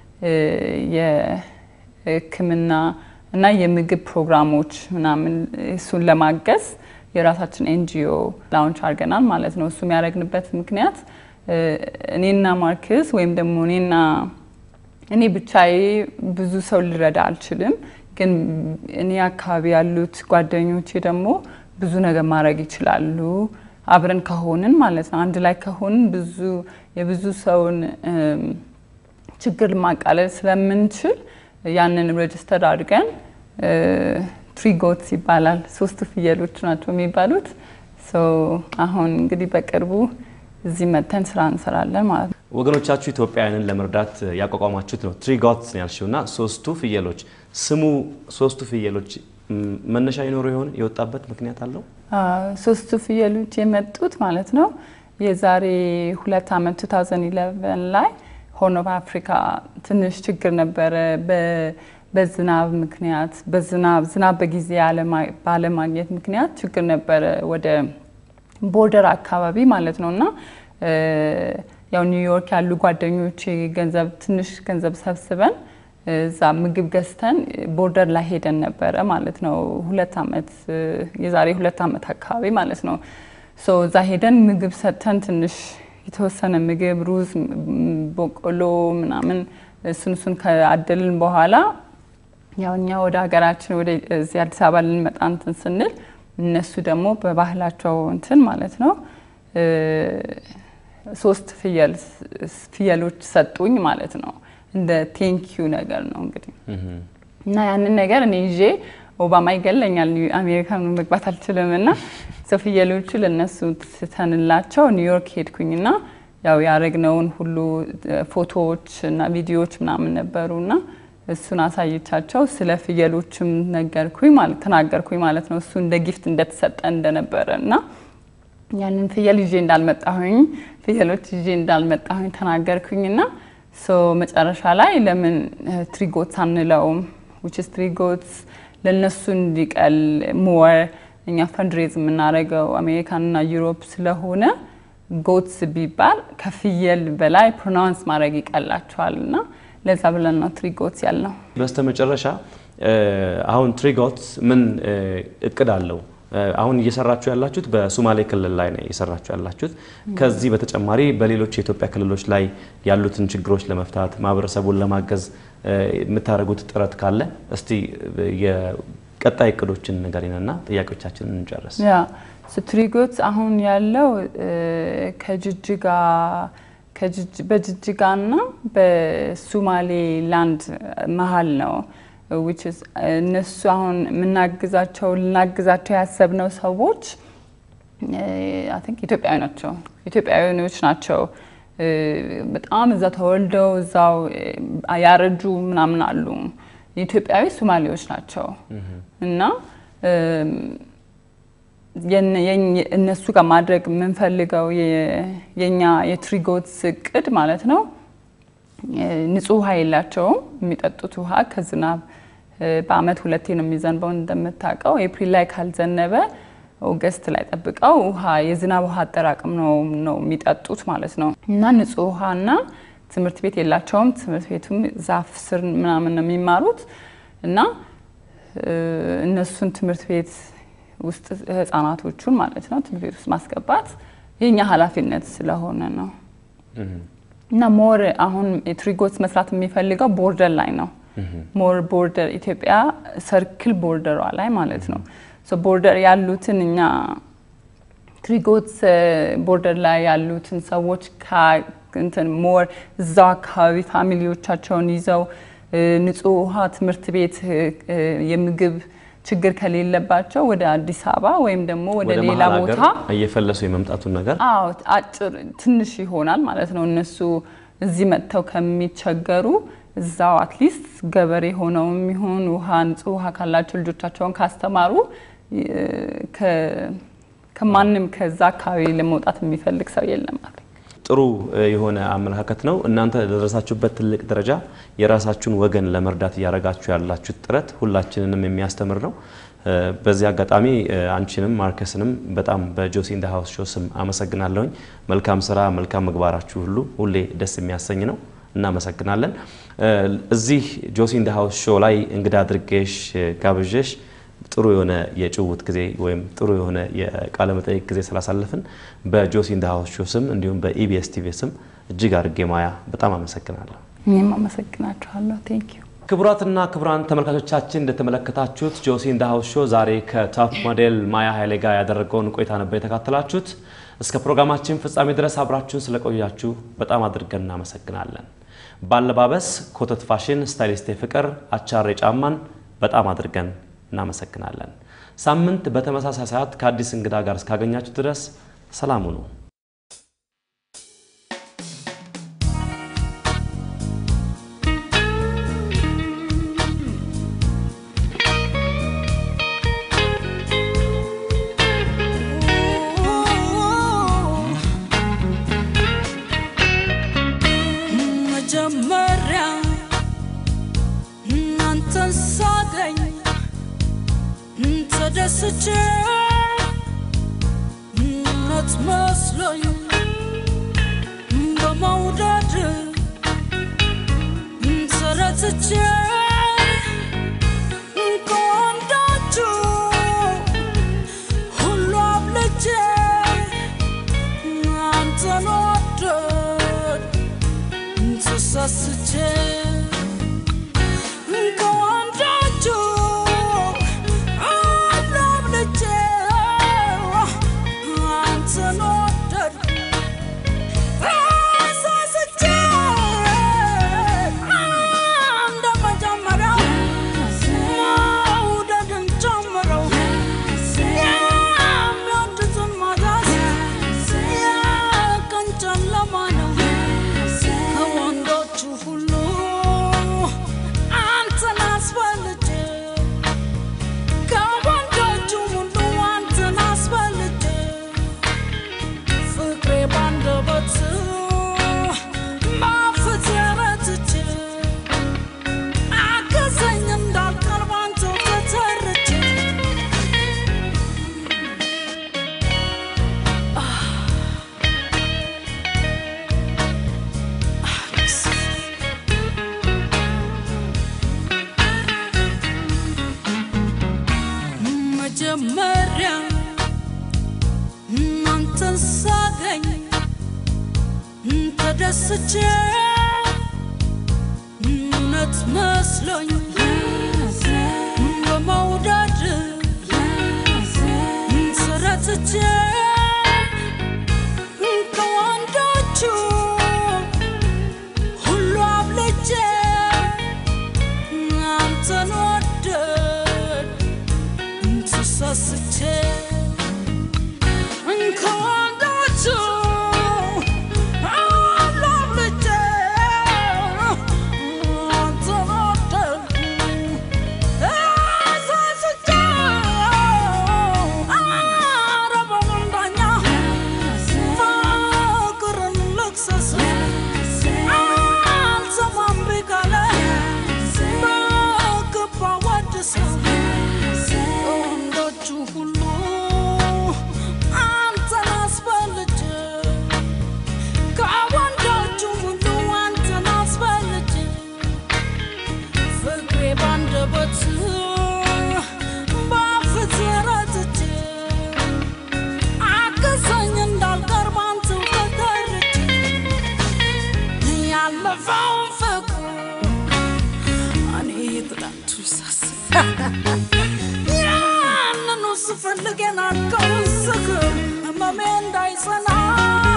የሕክምና እና የምግብ ፕሮግራሞች ምናምን እሱን ለማገዝ የራሳችን ኤንጂኦ ላውንች አድርገናል ማለት ነው። እሱ የሚያደርግንበት ምክንያት እኔና ማርክስ ወይም ደግሞ እኔና እኔ ብቻዬ ብዙ ሰው ልረዳ አልችልም፣ ግን እኔ አካባቢ ያሉት ጓደኞቼ ደግሞ ብዙ ነገር ማድረግ ይችላሉ አብረን ከሆንን ማለት ነው። አንድ ላይ ከሆንን ብዙ የብዙ ሰውን ችግር ማቃለል ስለምንችል ያንን ሬጅስተር አድርገን ትሪጎትስ ይባላል። ሶስት ፍየሎች ናቸው የሚባሉት። ሶ አሁን እንግዲህ በቅርቡ እዚህ መተን ስራ እንሰራለን ማለት ነው። ወገኖቻችሁ ኢትዮጵያውያንን ለመርዳት ያቋቋማችሁት ነው ትሪጎትስ ያልሽውና ሶስቱ ፍየሎች ስሙ ሶስቱ ፍየሎች መነሻ ይኖር ይሆን? የወጣበት ምክንያት አለው? ሶስቱ ፍየሎች የመጡት ማለት ነው የዛሬ ሁለት ዓመት ሁለት ሺህ አንድ ዓመት ላይ ሆርን ኦፍ አፍሪካ ትንሽ ችግር ነበረ በዝናብ ምክንያት በዝናብ ዝናብ በጊዜ ባለማግኘት ምክንያት ችግር ነበረ ወደ ቦርደር አካባቢ ማለት ነውና ያው ኒውዮርክ ያሉ ጓደኞቼ ገንዘብ ትንሽ ገንዘብ ሰብስበን እዛ ምግብ ገዝተን ቦርደር ላይ ሄደን ነበረ ማለት ነው። ሁለት ዓመት የዛሬ ሁለት ዓመት አካባቢ ማለት ነው። ሶ እዛ ሄደን ምግብ ሰጥተን ትንሽ የተወሰነ ምግብ ሩዝ፣ በቆሎ ምናምን እሱን እሱን ከአደልን በኋላ ያው እኛ ወደ ሀገራችን ወደ እዚህ አዲስ አበባ ልንመጣ እንትን ስንል እነሱ ደግሞ በባህላቸው እንትን ማለት ነው ሶስት ፍየል ፍየሎች ሰጡኝ ማለት ነው። እንደ ቴንኪዩ ነገር ነው እንግዲህ እና ያንን ነገር እኔ ይዤ ኦባማ ይገለኛል አሜሪካን መግባት አልችልምና ፍየሎቹ ለነሱ ተንላቸው ኒውዮርክ ሄድኩኝና ያው ያረግነውን ሁሉ ፎቶዎች እና ቪዲዮዎች ምናምን ነበሩና እሱን አሳይቻቸው ስለ ፍየሎችም ነገርኩኝ ማለት ተናገርኩኝ ማለት ነው። እሱ እንደ ጊፍት እንደተሰጠ እንደነበረና ያንን ፍየል ይዤ እንዳልመጣሁኝ ፍየሎች ይዤ እንዳልመጣሁኝ ተናገርኩኝና ሶ መጨረሻ ላይ ለምን ትሪጎትስ አንለውም which is ትሪጎትስ ለነሱ እንዲቀል ሞር እኛ ፈንድሬዝ የምናደርገው አሜሪካንና ዩሮፕ ስለሆነ ጎትስ ቢባል ከፍየል በላይ ፕሮናንስ ማድረግ ይቀላቸዋልና ለዛ ብለን ነው ትሪጎትስ ያልነው። በስተመጨረሻ አሁን ትሪጎትስ ምን እቅድ አለው? አሁን እየሰራችሁ ያላችሁት በሶማሌ ክልል ላይ ነው እየሰራችሁ ያላችሁት። ከዚህ በተጨማሪ በሌሎች የኢትዮጵያ ክልሎች ላይ ያሉትን ችግሮች ለመፍታት ማህበረሰቡን ለማገዝ የምታደርጉት ጥረት ካለ እስቲ የቀጣይ እቅዶችን ንገሪንና ጥያቄዎቻችንን እንጨርስ። ያ ትሪጎትስ አሁን ያለው ከጅጅጋ ከጅጅ በጅጅጋና በሶማሌ ላንድ መሃል ነው which is እነሱ አሁን ምናግዛቸው ልናግዛቸው ያሰብነው ሰዎች I think ኢትዮጵያዊ ናቸው ኢትዮጵያዊዎች ናቸው። በጣም እዛ ተወልደው እዛው ያረጁ ምናምን አሉ። ኢትዮጵያዊ ሶማሌዎች ናቸው እና የነሱ ጋር ማድረግ የምንፈልገው የኛ የትሪጎትስ እቅድ ማለት ነው ንጹህ ውሃ የላቸውም። የሚጠጡት ውሃ ከዝናብ በአመት ሁለቴ ነው የሚዘንበው እንደምታውቀው። ኤፕሪል ላይ ካልዘነበ ኦገስት ላይ ጠብቀው ውሃ የዝናብ ውሃ አጠራቅም ነው ነው የሚጠጡት ማለት ነው። እና ንጹህ ውሃና ትምህርት ቤት የላቸውም። ትምህርት ቤቱም ዛፍ ስር ምናምን ነው የሚማሩት እና እነሱን ትምህርት ቤት ውስጥ ህፃናቶቹን ማለት ነው ትምህርት ቤት ውስጥ ማስገባት የኛ ኃላፊነት ስለሆነ ነው። እና ሞር አሁን ትሪጎትስ መስራት የሚፈልገው ቦርደር ላይ ነው። ሞር ቦርደር ኢትዮጵያ ሰርክል ቦርደሯ ላይ ማለት ነው። ሶ ቦርደር ያሉትን እኛ ትሪጎትስ ቦርደር ላይ ያሉትን ሰዎች እንትን ሞር እዛው አካባቢ ፋሚሊዎቻቸውን ይዘው ንጹህ ውሃ ትምህርት ቤት የምግብ ችግር ከሌለባቸው ወደ አዲስ አበባ ወይም ደግሞ ወደ ሌላ ቦታ እየፈለሱ የመምጣቱን ነገር አዎ አጭር ትንሽ ይሆናል ማለት ነው። እነሱ እዚህ መጥተው ከሚቸገሩ እዛው አትሊስት ገበሬ ሆነው የሚሆን ውሃ ንጹህ ውሃ ካላቸው ልጆቻቸውን ካስተማሩ ከማንም ከዛ አካባቢ ለመውጣት የሚፈልግ ሰው የለም ማለት ጥሩ የሆነ አመለካከት ነው እናንተ ደረሳችሁበት ትልቅ ደረጃ የራሳችሁን ወገን ለመርዳት ያረጋችሁ ያላችሁ ጥረት ሁላችንንም የሚያስተምር ነው በዚህ አጋጣሚ አንቺንም ማርከስንም በጣም በጆሲ ኢን ዘ ሃውስ ሾው ስም አመሰግናለሁ መልካም ስራ መልካም ምግባራችሁ ሁሉ ሁሌ ደስ የሚያሰኝ ነው እናመሰግናለን እዚህ ጆሲ ኢን ዘ ሃውስ ሾው ላይ እንግዳ አድርገሽ ጋብጀሽ ጥሩ የሆነ የጭውውት ጊዜ ወይም ጥሩ የሆነ የቃለ መጠይቅ ጊዜ ስላሳለፍን በጆሲ ኢን ዘ ሃውስ ሾው ስም እንዲሁም በኢቢኤስ ቲቪ ስም እጅግ አድርጌ ማያ በጣም አመሰግናለሁ እኔም አመሰግናችኋለሁ ቴንክ ዩ ክቡራትና ክቡራን ተመልካቾቻችን እንደተመለከታችሁት ጆሲ ኢን ዘ ሃውስ ሾው ዛሬ ከቶፕ ሞዴል ማያ ኃይሌ ጋር ያደረገውን ቆይታ ነበር የተከታተላችሁት እስከ ፕሮግራማችን ፍጻሜ ድረስ አብራችሁን ስለቆያችሁ በጣም አድርገን እናመሰግናለን ባለባበስ ኮተት ፋሽን ስታይሊስት ፍቅር አቻሬ ጫማን በጣም አድርገን እናመሰግናለን ሳምንት በተመሳሳይ ሰዓት ከአዲስ እንግዳ ጋር እስካገኛችሁ ድረስ ሰላም ሁኑ not መስሎኝ በመውደድ ተረትቼ ቆንጆቹ ሁሉ አብልጬ አንተን ወደድ ተሳስቼ not መስሎኝ በመውደድ ተረትቼ ቆንጆቹ ሁሉ አብልጬ አንተን ወደድ ተሳስቼ ቆንጆቹ Yeah, no, no, so for looking at goes, so good. I'm a man, die, son.